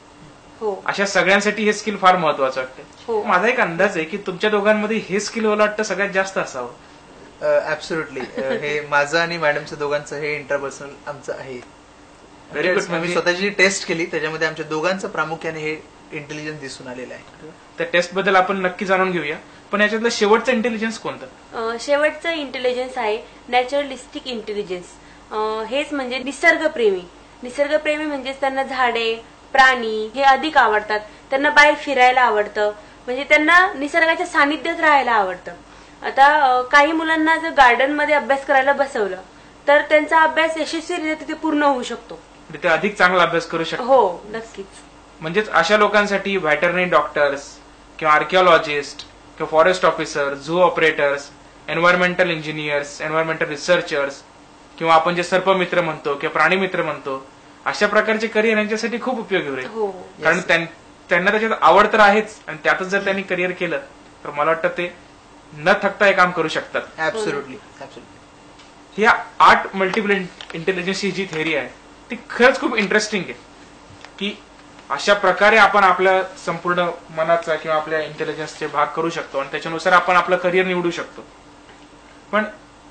अशा सगळ्यांसाठी हे स्किल फार महत्वाचं वाटतं. माझा एक अंदाज आहे की तुमच्या दोघांमध्ये हे स्किल मला वाटतं सगळ्यात जास्त असावं. ऍब्सोल्युटली. हे माझं आणि मॅडमचं दोघांचं हे इंटरपर्सनल आमचं आहे. Very good. आम्ही स्वतःची टेस्ट केली, त्याच्यामध्ये आमच्या दोघांचं प्रामुख्याने हे इंटेलिजन्स दिसून आलेलं आहे. त्या टेस्ट बद्दल आपण नक्की जाणून घेऊया. पण याच्यातलं शेवटचं इंटेलिजन्स कोणतं? शेवटचं इंटेलिजन्स आहे नॅचरलिस्टिक इंटेलिजन्स. हेच म्हणजे निसर्गप्रेमी. निसर्गप्रेमी म्हणजे त्यांना झाडे, प्राणी हे अधिक आवडतात, त्यांना बाहेर फिरायला आवडतं, म्हणजे त्यांना निसर्गाच्या सानिध्यात राहायला आवडतं. आता काही मुलांना जर गार्डन मध्ये अभ्यास करायला बसवलं तर त्यांचा अभ्यास यशस्वीरित्या तिथे पूर्ण होऊ शकतो. ते अधिक चांगला अभ्यास करू शकतो. हो, नक्कीच. म्हणजेच अशा लोकांसाठी व्हेटरनरी डॉक्टर्स किंवा आर्किओलॉजिस्ट किंवा forest officer, zoo operators, environmental engineers, environmental researchers किंवा आपण जे सर्पमित्र म्हणतो किंवा प्राणीमित्र म्हणतो, अशा प्रकारचे करिअर यांच्यासाठी खूप उपयोगी होईल. कारण त्यांना त्याच्यात आवड तर आहेच आणि त्यातच जर त्यांनी करिअर केलं तर मला वाटतं ते न थकता हे काम करू शकतात. ऍब्सोल्युटली. ह्या 8 मल्टिपल इंटेलिजन्सची जी थेअरी आहे ती खरंच खूप इंटरेस्टिंग आहे की अशा प्रकारे आपण आपल्या संपूर्ण मनाचा किंवा आपल्या इंटेलिजन्सचे भाग करू शकतो आणि त्याच्यानुसार आपण आपलं करिअर निवडू शकतो. पण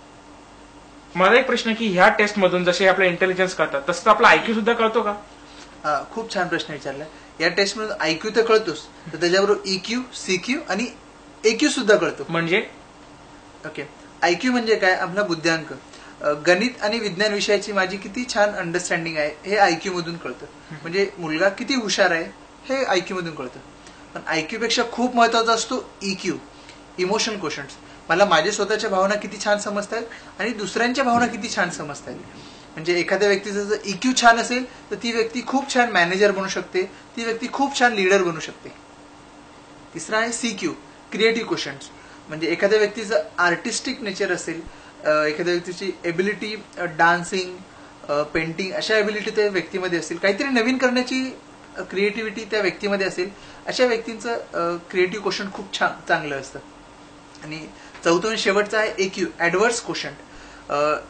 माझा एक प्रश्न की ह्या टेस्ट मधून जसे आपल्या इंटेलिजन्स कळतात तसं आपला आयक्यू सुद्धा कळतो का? खूप छान प्रश्न विचारला. या टेस्ट मधून आयक्यू तर कळतोच, तर त्याच्याबरोबर EQ, CQ आणि AQ सुद्धा कळतो. म्हणजे ओके, आयक्यू म्हणजे काय? आपला बुद्ध्यांक. गणित आणि विज्ञान विषयाची माझी किती छान अंडरस्टँडिंग आहे हे आयक्यू मधून कळतं. म्हणजे मुलगा किती हुशार आहे हे आयक्यू मधून कळतं. पण आयक्यू पेक्षा खूप महत्वाचा असतो EQ, इमोशन क्वोशंट. मला माझ्या स्वतःच्या भावना किती छान समजतात आणि दुसऱ्यांच्या भावना किती छान समजतात. म्हणजे एखाद्या व्यक्तीचं जर EQ छान असेल तर ती व्यक्ती खूप छान मॅनेजर बनू शकते, ती व्यक्ती खूप छान लीडर बनू शकते. तिसरा आहे CQ, क्रिएटिव्ह क्वोशंट. म्हणजे एखाद्या व्यक्तीचं आर्टिस्टिक नेचर असेल, एखाद्या व्यक्तीची एबिलिटी डान्सिंग, पेंटिंग अशा एबिलिटी त्या व्यक्तीमध्ये असेल, काहीतरी नवीन करण्याची क्रिएटिव्हिटी त्या व्यक्तीमध्ये असेल, अशा व्यक्तींचं क्रिएटिव्ह क्वोशंट खूप छान चांगलं असतं. आणि चौथं शेवटचं आहे AQ, ऍडव्हर्स क्वोशंट.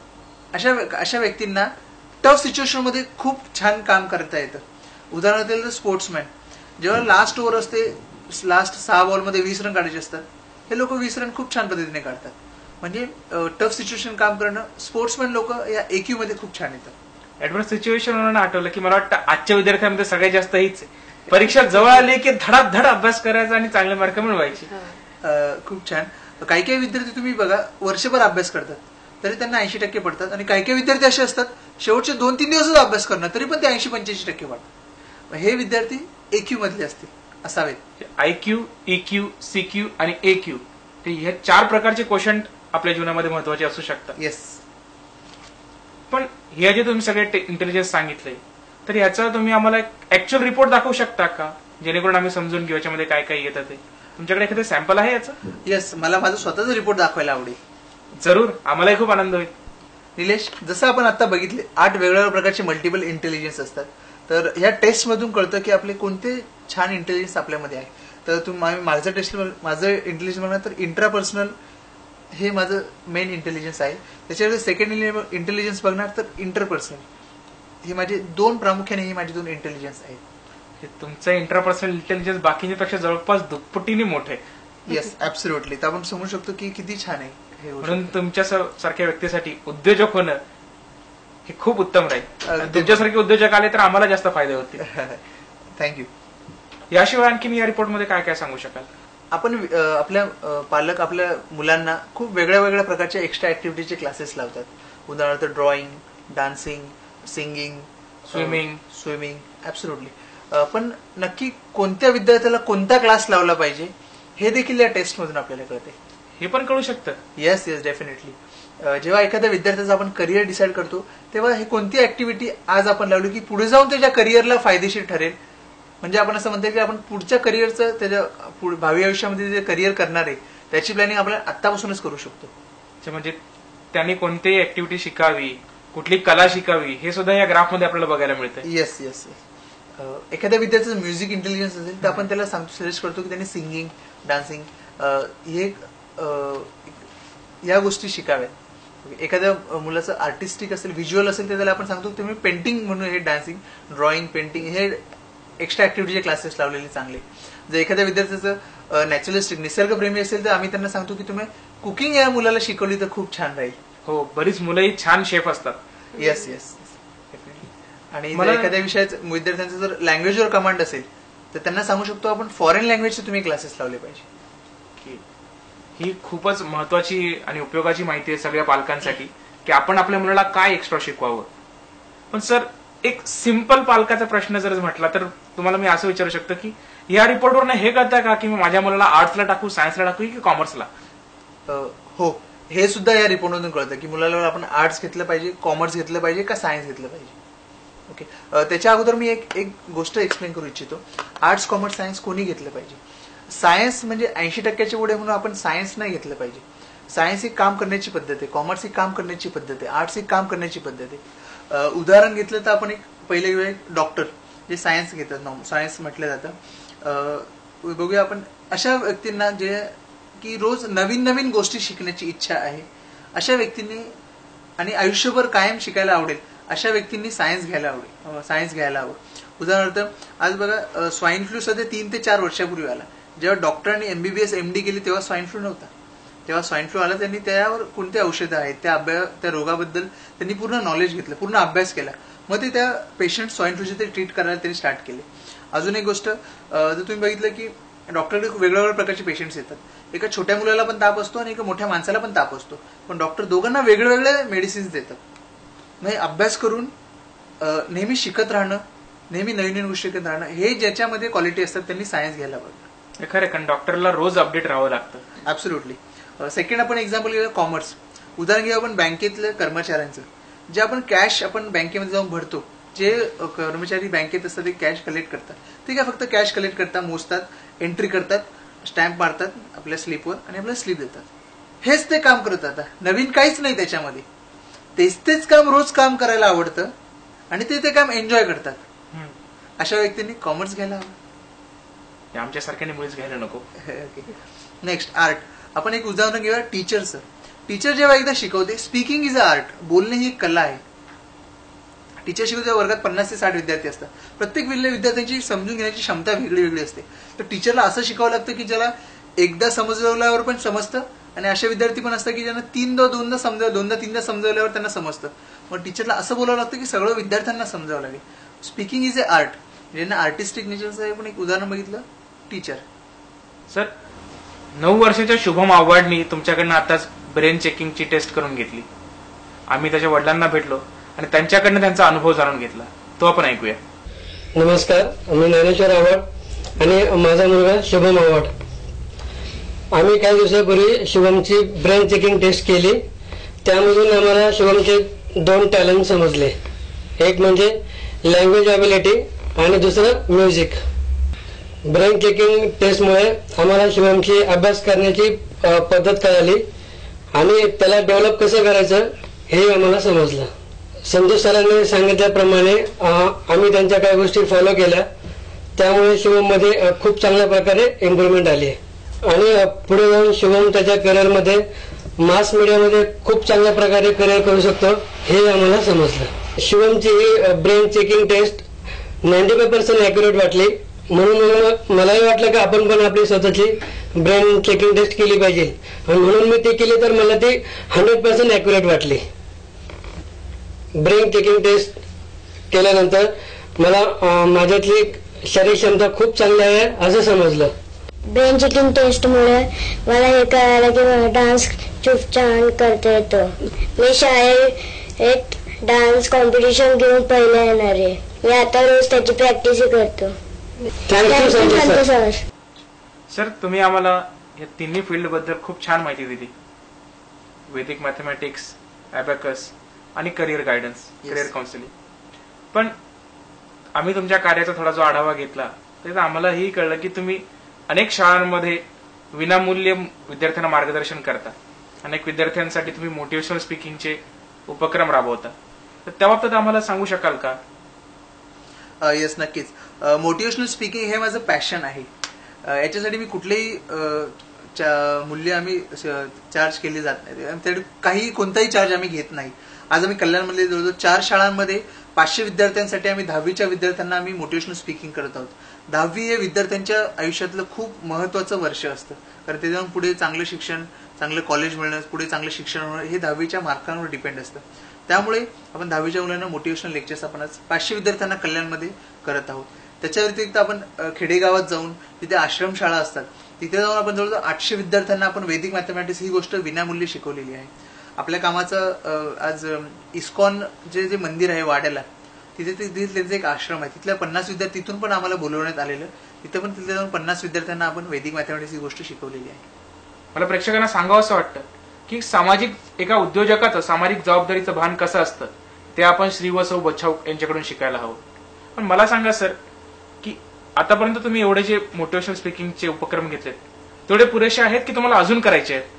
अशा व्यक्तींना टफ सिच्युएशन मध्ये खूप छान काम करता येतं. उदाहरणार्थ स्पोर्ट्समॅन, जेव्हा लास्ट ओव्हर असते, लास्ट 6 बॉलमध्ये 20 रन काढायचे असतात, हे लोक 20 रन खूप छान पद्धतीने काढतात. म्हणजे टफ सिच्युएशन काम करणं स्पोर्ट्समॅन लोक या AQ मध्ये खूप छान येतात. ऍडव्हान्स सिच्युएशन म्हणून आठवलं की मला वाटतं आजच्या विद्यार्थ्यांमध्ये सगळ्यात जास्त हीच परीक्षा जवळ आली की धडाधड अभ्यास करायचा आणि चांगले मार्क मिळवायचे. खूप छान. काही काही विद्यार्थी तुम्ही बघा वर्षभर अभ्यास करतात तरी त्यांना 80% पडतात, आणि काही काही विद्यार्थी असे असतात शेवटचे 2-3 दिवसच अभ्यास करणार तरी पण ते 80-85% पडतात. हे विद्यार्थी AQ मधले असतील असावेत. IQ, EQ, CQ आणि AQ हे 4 प्रकारचे क्वेश्चन आपल्या जीवनामध्ये महत्वाचे असू शकतात. येस. पण हे जे तुम्ही सगळे इंटेलिजन्स सांगितले तर याचा तुम्ही आम्हाला ऍक्च्युअल रिपोर्ट दाखवू शकता का, जेणेकरून आम्ही समजून घेऊ याच्यामध्ये काय काय येतं ते. तुमच्याकडे एखादं सॅम्पल आहे याचं? येस, मला माझा स्वतःचा रिपोर्ट दाखवायला आवडेल. जरूर, आम्हालाही खूप आनंद होईल. निलेश, जसं आपण आता बघितले 8 वेगवेगळ्या प्रकारचे मल्टिपल इंटेलिजन्स असतात, तर ह्या टेस्ट मधून कळतं की आपले कोणते छान इंटेलिजन्स आपल्यामध्ये आहे. तर तुम्ही माझं इंटेलिजन्स बघणार तर इंट्रापर्सनल हे माझं मेन इंटेलिजन्स आहे. त्याच्यावर सेकंड इंटेलिजन्स बघणार तर इंटरपर्सनल. हे माझे 2 प्रामुख्याने हे माझे 2 इंटेलिजन्स आहेत. तुमचं इंट्रापर्सनल इंटेलिजन्स बाकीच्यापेक्षा जवळपास दुप्पटीने मोठे. Yes, absolutely. तर आपण समजू शकतो की किती छान आहे हे. म्हणून तुमच्या सारख्या व्यक्तीसाठी उद्योजक होणं हे खूप उत्तम राहील. तुमच्यासारखे उद्योजक आले तर आम्हाला जास्त फायदे होतील. थँक्यू. याशिवाय आणखी या रिपोर्टमध्ये काय काय सांगू शकाल? आपण आपल्या पालक आपल्या मुलांना खूप वेगळ्या वेगळ्या प्रकारच्या एक्स्ट्रा ऍक्टिव्हिटीचे क्लासेस लावतात. उदाहरणार्थ drawing, dancing, singing, swimming. Absolutely. पण नक्की कोणत्या विद्यार्थ्याला कोणता क्लास लावला पाहिजे हे देखील या टेस्ट मधून आपल्याला कळते. हे पण कळू शकतं. Yes, definitely. जेव्हा एखाद्या विद्यार्थ्याचं आपण करिअर डिसाईड करतो तेव्हा हे कोणती ऍक्टिव्हिटी आज आपण लावली की पुढे जाऊन त्याच्या करिअरला फायदेशीर ठरेल. म्हणजे आपण असं म्हणतो की आपण पुढच्या करिअरचं त्याच्या भावी आयुष्यामध्ये जे करिअर करणार आहे त्याची प्लॅनिंग आपण आतापासूनच करू शकतो. म्हणजे त्यांनी कोणतीही ऍक्टिव्हिटी शिकावी, कुठली कला शिकावी हे सुद्धा या ग्राफमध्ये आपल्याला बघायला मिळतं. येस. एखाद्या विद्यार्थ्याचं म्युझिक इंटेलिजन्स असेल तर आपण त्याला सजेस्ट करतो की त्यांनी सिंगिंग, डान्सिंग हे या गोष्टी शिकाव्यात. एखाद्या मुलाचं आर्टिस्टिक असेल, व्हिज्युअल असेल तर त्याला आपण सांगतो तुम्ही पेंटिंग म्हणून हे डान्सिंग, ड्रॉइंग, पेंटिंग हे एक्स्ट्रा ऍक्टिव्हिटीचे क्लासेस लावलेले चांगले. जर एखाद्या विद्यार्थ्याचं नॅचरलिस्टिक निसर्गप्रेमी असेल तर आम्ही त्यांना सांगतो की तुम्ही कुकिंग या मुलाला शिकवली तर खूप छान राहील. हो, बरीच मुलंही छान शेफ असतात. येस. आणि जर एखाद्या विषयाचं विद्यार्थ्यांचं जर लँग्वेजवर कमांड असेल तर त्यांना सांगू शकतो आपण फॉरेन लँग्वेजचे तुम्ही क्लासेस लावले पाहिजे. ही खूपच महत्वाची आणि उपयोगाची माहिती आहे सगळ्या पालकांसाठी की आपण आपल्या मुलाला काय एक्स्ट्रा शिकवावं. पण सर, एक सिंपल पालकाचा प्रश्न जर म्हटला तर तुम्हाला मी असं विचारू शकतो की या रिपोर्टवर हे कळतं का की मी माझ्या मुलाला आर्ट्सला टाकू, सायन्सला टाकू की कॉमर्सला? हो, हे सुद्धा या रिपोर्टमधून कळतं की मुलाला आपण आर्ट्स घेतलं पाहिजे, कॉमर्स घेतलं पाहिजे का सायन्स घेतलं पाहिजे. ओके. त्याच्या अगोदर मी एक गोष्ट एक्सप्लेन करू इच्छितो. आर्ट्स, कॉमर्स, सायन्स कोणी घेतलं पाहिजे. सायन्स म्हणजे 80% पुढे म्हणून आपण सायन्स नाही घेतलं पाहिजे. सायन्स ही काम करण्याची पद्धत आहे, कॉमर्स ही काम करण्याची पद्धत आहे, आर्ट्स ही काम करण्याची पद्धत आहे. उदाहरण घेतलं तर आपण एक पहिले वेळ डॉक्टर जे सायन्स घेतात, सायन्स म्हटलं जातं. बघूया आपण अशा व्यक्तींना जे की रोज नवीन नवीन गोष्टी शिकण्याची इच्छा आहे अशा व्यक्तींनी आणि आयुष्यभर कायम शिकायला आवडेल अशा व्यक्तींनी सायन्स घ्यायला हवं. उदाहरणार्थ आज बघा स्वाईन फ्लू सध्या 3 ते 4 वर्षापूर्वी आला. जेव्हा डॉक्टरांनी MBBS MD केली तेव्हा स्वाईन फ्लू नव्हता. जेव्हा स्वाईन फ्लू आला त्यांनी त्यावर कोणते औषधं आहेत त्या रोगाबद्दल त्यांनी पूर्ण नॉलेज घेतलं, पूर्ण अभ्यास केला. मग ते त्या पेशंट स्वाईन फ्लूचे ते ट्रीट करायला त्यांनी स्टार्ट केले. अजून एक गोष्ट जर तुम्ही बघितलं की डॉक्टरकडे वेगवेगळ्या प्रकारचे पेशंट्स येतात. एका छोट्या मुलाला पण ताप असतो आणि एका मोठ्या माणसाला पण ताप असतो, पण डॉक्टर दोघांना वेगवेगळे मेडिसिन्स देतात. म्हणजे अभ्यास करून नेहमी शिकत राहणं, नेहमी नवीन नवीन गोष्टी शिकत राहणं हे ज्याच्यामध्ये क्वालिटी असतात त्यांनी सायन्स घ्यायला पाहिजे. खरं, कारण डॉक्टरला रोज अपडेट राहावं लागतं. ऍब्सोल्युटली. सेकंड आपण एक्झाम्पल घेऊया कॉमर्स. उदाहरण घेऊ आपण बँकेतल्या कर्मचाऱ्यांचं. जे आपण कॅश आपण बँकेमध्ये जाऊन भरतो, जे कर्मचारी बँकेत असतात ते कॅश कलेक्ट करतात. ते काय फक्त कॅश कलेक्ट करतात, मोजतात, एंट्री करतात, स्टॅम्प मारतात आपल्या स्लिपवर आणि आपल्याला स्लिप देतात. हेच ते काम करत आता, नवीन काहीच नाही त्याच्यामध्ये. तेच काम रोज काम करायला आवडतं आणि ते काम एन्जॉय करतात. अशा व्यक्तींनी कॉमर्स घ्यायला हवं. आमच्यासारख्याने मुळीच घ्यायला नको. Next art. आपण एक उदाहरण घेऊया टीचरचं. टीचर जेव्हा एकदा शिकवते, स्पीकिंग इज अ आर्ट, बोलणे ही एक कला आहे. टीचर शिकवते वर्गात 50 ते 60 विद्यार्थी असतात. प्रत्येक विद्यार्थ्यांची समजून घेण्याची क्षमता वेगळी वेगळी असते. तर टीचरला असं शिकावं लागतं की ज्याला एकदा समजवल्यावर पण समजतं, आणि अशा विद्यार्थी पण असतात की ज्यांना दोनदा समजवल्यावर त्यांना समजतं. मग टीचरला असं बोलावं लागतं की सगळं विद्यार्थ्यांना समजावं लागेल. Speaking is a art. ज्यांना आर्टिस्टिक नेचरचं पण एक उदाहरण बघितलं टीचर. सर, 9 वर्षाच्या शुभम आव्हाडनी तुमच्याकडनं आताच ब्रेन चेकिंगची टेस्ट करून घेतली. आम्ही त्याच्या वडिलांना भेटलो आणि त्यांच्याकडनं त्यांचा अनुभव जाणून घेतला. तो आपण ऐकूया. नमस्कार, मी ज्ञानेश्वर आव्हाड आणि माझा मुलगा शुभम आव्हाड. आम्ही काही दिवसापूर्वी शुभमची ब्रेन चेकिंग टेस्ट केली. त्यामधून आम्हाला शुभमचे 2 टॅलेंट समजले. एक म्हणजे लँग्वेज ॲबिलिटी आणि दुसरं म्युझिक. ब्रेन चेकिंग टेस्टमुळे आम्हाला शुभमची अभ्यास करण्याची पद्धत कळाली आणि त्याला डेव्हलप कसं करायचं हे आम्हाला समजलं. संतोष सरांनी सांगितल्याप्रमाणे आम्ही त्यांच्या काही गोष्टी फॉलो केल्या. त्यामुळे शुभममध्ये खूप चांगल्या प्रकारे इम्प्रुव्हमेंट आली आणि पुढे जाऊन शुभम त्याच्या करिअरमध्ये मास मीडियामध्ये खूप चांगल्या प्रकारे करिअर करू शकतो हे आम्हाला समजलं. शुभमची ही ब्रेन चेकिंग टेस्ट 95% ॲक्युरेट वाटली. म्हणून मलाही वाटलं की आपण पण आपली स्वतःची ब्रेन चेकिंग टेस्ट केली पाहिजे आणि म्हणून मी ती केली तर मला ती 100% ॲक्युरेट वाटली. ब्रेन चेकिंग टेस्ट केल्यानंतर मला माझ्यातली शारीरिक क्षमता खूप चांगली आहे असं समजलं. ब्रेन चेकिंग टेस्टमुळे मला हे कळालं की मला डान्स खूप छान करता येतो. मी शाळेत डान्स कॉम्पिटिशन घेऊन पहिले येणार आहे. मी आता रोज त्याची प्रॅक्टिस करतो. Thank you sir. सर, तुम्ही आम्हाला या तिन्ही फील्ड बद्दल खूप छान माहिती दिली. वैदिक मॅथमॅटिक्स, ॲबॅकस आणि करिअर गायडन्स, करिअर काउन्सिलिंग. पण आम्ही तुमच्या कार्याचा थोडा जो आढावा घेतला त्याचा आम्हाला ही कळलं की तुम्ही अनेक शाळांमध्ये विनामूल्य विद्यार्थ्यांना मार्गदर्शन करता. अनेक विद्यार्थ्यांसाठी तुम्ही मोटिवेशनल स्पीकिंगचे उपक्रम राबवता. तर त्या बाबतीत आम्हाला सांगू शकाल का? येस, नक्कीच. मोटिवेशनल स्पीकिंग हे माझं पॅशन आहे. याच्यासाठी मी कुठलेही मूल्य आम्ही चार्ज केले जात नाही. काही कोणताही चार्ज आम्ही घेत नाही. आज आम्ही कल्याणमध्ये जवळजवळ 4 शाळांमध्ये 500 विद्यार्थ्यांसाठी आम्ही 10वीच्या विद्यार्थ्यांना आम्ही मोटिवेशनल स्पीकिंग करत आहोत. 10वी हे विद्यार्थ्यांच्या आयुष्यातलं खूप महत्वाचं वर्ष असतं. कारण ते जाऊन पुढे चांगलं शिक्षण, चांगलं कॉलेज मिळणं, पुढे चांगलं शिक्षण होणं हे 10वीच्या मार्कांवर डिपेंड असतं. त्यामुळे आपण 10वीच्या मुलांना मोटिवेशनल लेक्चर्स आपण आज 500 विद्यार्थ्यांना कल्याणमध्ये करत आहोत. त्याच्या व्यतिरिक्त आपण खेडेगावात जाऊन तिथे आश्रमशाळा असतात, तिथे जाऊन आपण जवळजवळ 800 विद्यार्थ्यांना आपण वैदिक मॅथमॅटिक्स ही गोष्ट विनामूल्य शिकवलेली आहे. आपल्या कामाचं आज इस्कॉन जे मंदिर आहे वाड्याला, तिथे त्यांचं एक आश्रम आहे. तिथल्या 50 विद्यार्थी तिथून पण आम्हाला बोलवण्यात आलेलं. तिथे पण तिथे जाऊन 50 विद्यार्थ्यांना आपण वैदिक मॅथमॅटिक्स ही गोष्ट शिकवलेली आहे. मला प्रेक्षकांना सांगावं असं वाटतं की एका उद्योजकाचं सामाजिक जबाबदारीचं भान कसं असतं ते आपण श्री व सौ बच्छाऊ यांच्याकडून शिकायला हवं. पण मला सांगा सर की आतापर्यंत तुम्ही एवढे जे मोटिवेशनल स्पीकिंगचे उपक्रम घेतलेत तेवढे पुरेसे आहेत की तुम्हाला अजून करायचे आहेत?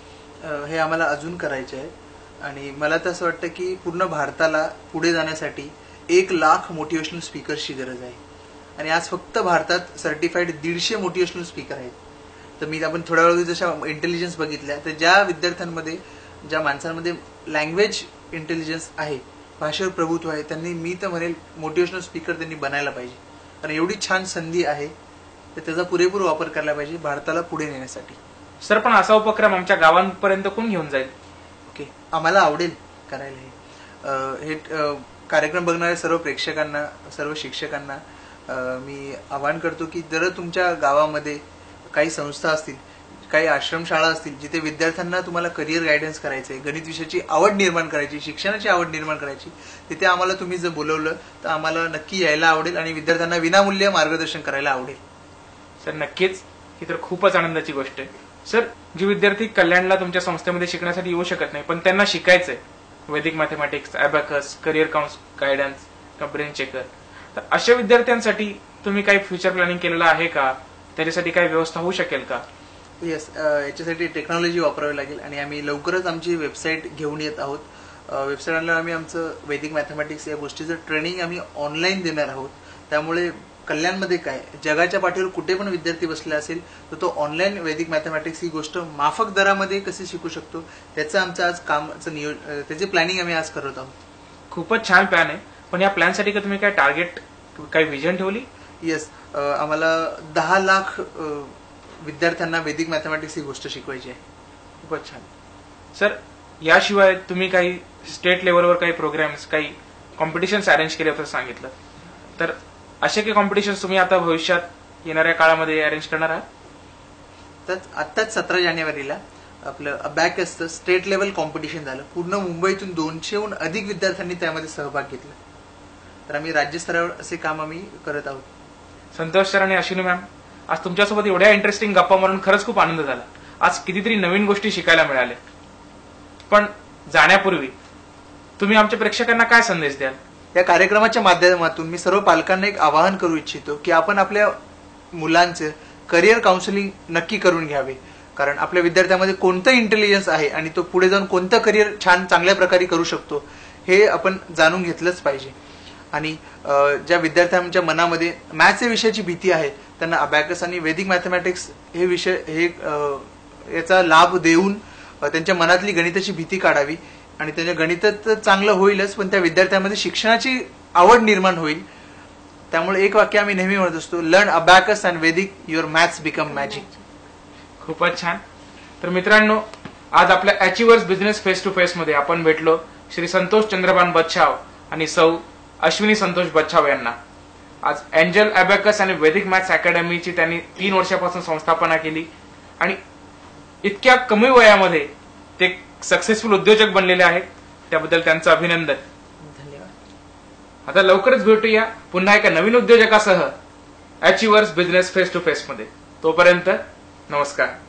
हे आम्हाला अजून करायचे आहे आणि मला तर असं वाटतं की पूर्ण भारताला पुढे जाण्यासाठी 1 लाख मोटिवेशनल स्पीकर्सची गरज आहे. आणि आज फक्त भारतात सर्टिफाईड 150 मोटिवेशनल स्पीकर आहेत. तर मी आपण थोड्या वेळ जशा इंटेलिजन्स बघितल्या, तर ज्या विद्यार्थ्यांमध्ये, ज्या माणसांमध्ये लँग्वेज इंटेलिजन्स आहे, भाषेवर प्रभुत्व आहे, त्यांनी, मी तर म्हणेल, मोटिवेशनल स्पीकर त्यांनी बनायला पाहिजे. कारण एवढी छान संधी आहे तर त्याचा पुरेपूर वापर करायला पाहिजे भारताला पुढे नेण्यासाठी. सर, पण असा उपक्रम आमच्या गावांपर्यंत कोण घेऊन जाईल? ओके, आम्हाला आवडेल करायला. हे कार्यक्रम बघणाऱ्या सर्व प्रेक्षकांना, सर्व शिक्षकांना मी आवाहन करतो की जर तुमच्या गावामध्ये काही संस्था असतील, काही आश्रमशाळा असतील, जिथे विद्यार्थ्यांना तुम्हाला करिअर गायडन्स करायचंय, गणित विषयाची आवड निर्माण करायची, शिक्षणाची आवड निर्माण करायची, तिथे आम्हाला तुम्ही जर बोलवलं तर आम्हाला नक्की यायला आवडेल आणि विद्यार्थ्यांना विनामूल्य मार्गदर्शन करायला आवडेल. सर, नक्कीच. ही तर खूपच आनंदाची गोष्ट आहे. सर, जे विद्यार्थी कल्याणला तुमच्या संस्थेमध्ये शिकण्यासाठी येऊ शकत नाही पण त्यांना शिकायचंय वैदिक mathematics, abacus, career guidance, brain checker, तर अशा विद्यार्थ्यांसाठी तुम्ही काही फ्युचर प्लॅनिंग केलेलं आहे का? त्याच्यासाठी काही व्यवस्था होऊ शकेल का? येस, याच्यासाठी टेक्नॉलॉजी वापरावी लागेल आणि आम्ही लवकरच आमची वेबसाईट घेऊन येत आहोत. वेबसाईटला आम्ही आमचं वैदिक मॅथमॅटिक्स या गोष्टीचं ट्रेनिंग आम्ही ऑनलाईन देणार आहोत. त्यामुळे कल्याणमध्ये काय, जगाच्या पाठीवर कुठे पण विद्यार्थी बसला असेल तर तो ऑनलाईन वैदिक मॅथमॅटिक्स ही गोष्ट माफक दरामध्ये कशी शिकू शकतो त्याचं आमचं आज कामाचं नियोजन, त्याची प्लॅनिंग आम्ही आज करत आहोत. खूपच छान प्लॅन आहे. पण या प्लॅनसाठी का तुम्ही काय टार्गेट, काही विजन ठेवली? येस, आम्हाला 10 लाख विद्यार्थ्यांना वैदिक मॅथमॅटिक्स ही गोष्ट शिकवायची आहे. खूपच छान. सर, याशिवाय तुम्ही काही स्टेट लेवलवर काही प्रोग्राम्स, काही कॉम्पिटिशन्स अरेंज केले असं सांगितलं, तर असे काही कॉम्पिटिशन्स तुम्ही आता भविष्यात येणाऱ्या काळामध्ये अरेंज करणार आहात? आत्ताच 17 जानेवारीला आपलं अबॅकसचं स्टेट लेवल कॉम्पिटिशन झालं. पूर्ण मुंबईतून 200हून अधिक विद्यार्थ्यांनी त्यामध्ये सहभाग घेतला. तर आम्ही राज्यस्तरावर असे काम आम्ही करत आहोत. संतोष सर आणि अश्विनी मॅम, आज तुमच्यासोबत एवढ्या इंटरेस्टिंग गप्पा मारून खरंच खूप आनंद झाला. आज कितीतरी नवीन गोष्टी शिकायला मिळाल्या. पण जाण्यापूर्वी तुम्ही आमच्या प्रेक्षकांना काय संदेश द्याल? या कार्यक्रमाच्या माध्यमातून मी सर्व पालकांना एक आवाहन करू इच्छितो की आपण आपल्या मुलांचे करिअर काउन्सिलिंग नक्की करून घ्यावे. कारण आपल्या विद्यार्थ्यामध्ये कोणतं इंटेलिजन्स आहे आणि तो पुढे जाऊन कोणतं करिअर छान चांगल्या प्रकारे करू शकतो हे आपण जाणून घेतलंच पाहिजे. आणि ज्या विद्यार्थ्यांच्या मनामध्ये मॅथ्स या विषयाची भीती आहे त्यांना अबॅकस आणि वैदिक मॅथमॅटिक्स हे विषय याचा लाभ देऊन त्यांच्या मनातली गणिताची भीती काढावी. आणि त्यांच्या गणितात चांगलं होईलच, पण त्या विद्यार्थ्यांमध्ये शिक्षणाची आवड निर्माण होईल. त्यामुळे एक वाक्य आम्ही नेहमी म्हणत असतो, learn abacus and Vedic your maths become magic. खूपच छान. तर मित्रांनो, आज आपल्या achievers business face to face मध्ये आपण भेटलो श्री संतोष चंद्रभान बच्छाव आणि सौ अश्विनी संतोष बच्छाव यांना. आज एंजल अबॅकस आणि वैदिक मॅथ्स अकॅडमीची त्यांनी 3 वर्षापासून संस्थापना केली आणि इतक्या कमी वयामध्ये ते सक्सेसफुल उद्योजक बनलेले आहेत. त्याबद्दल त्यांचं अभिनंदन. धन्यवाद. आता लवकरच भेटूया पुन्हा एका नवीन उद्योजकासह achievers business face to face मध्ये. तोपर्यंत नमस्कार.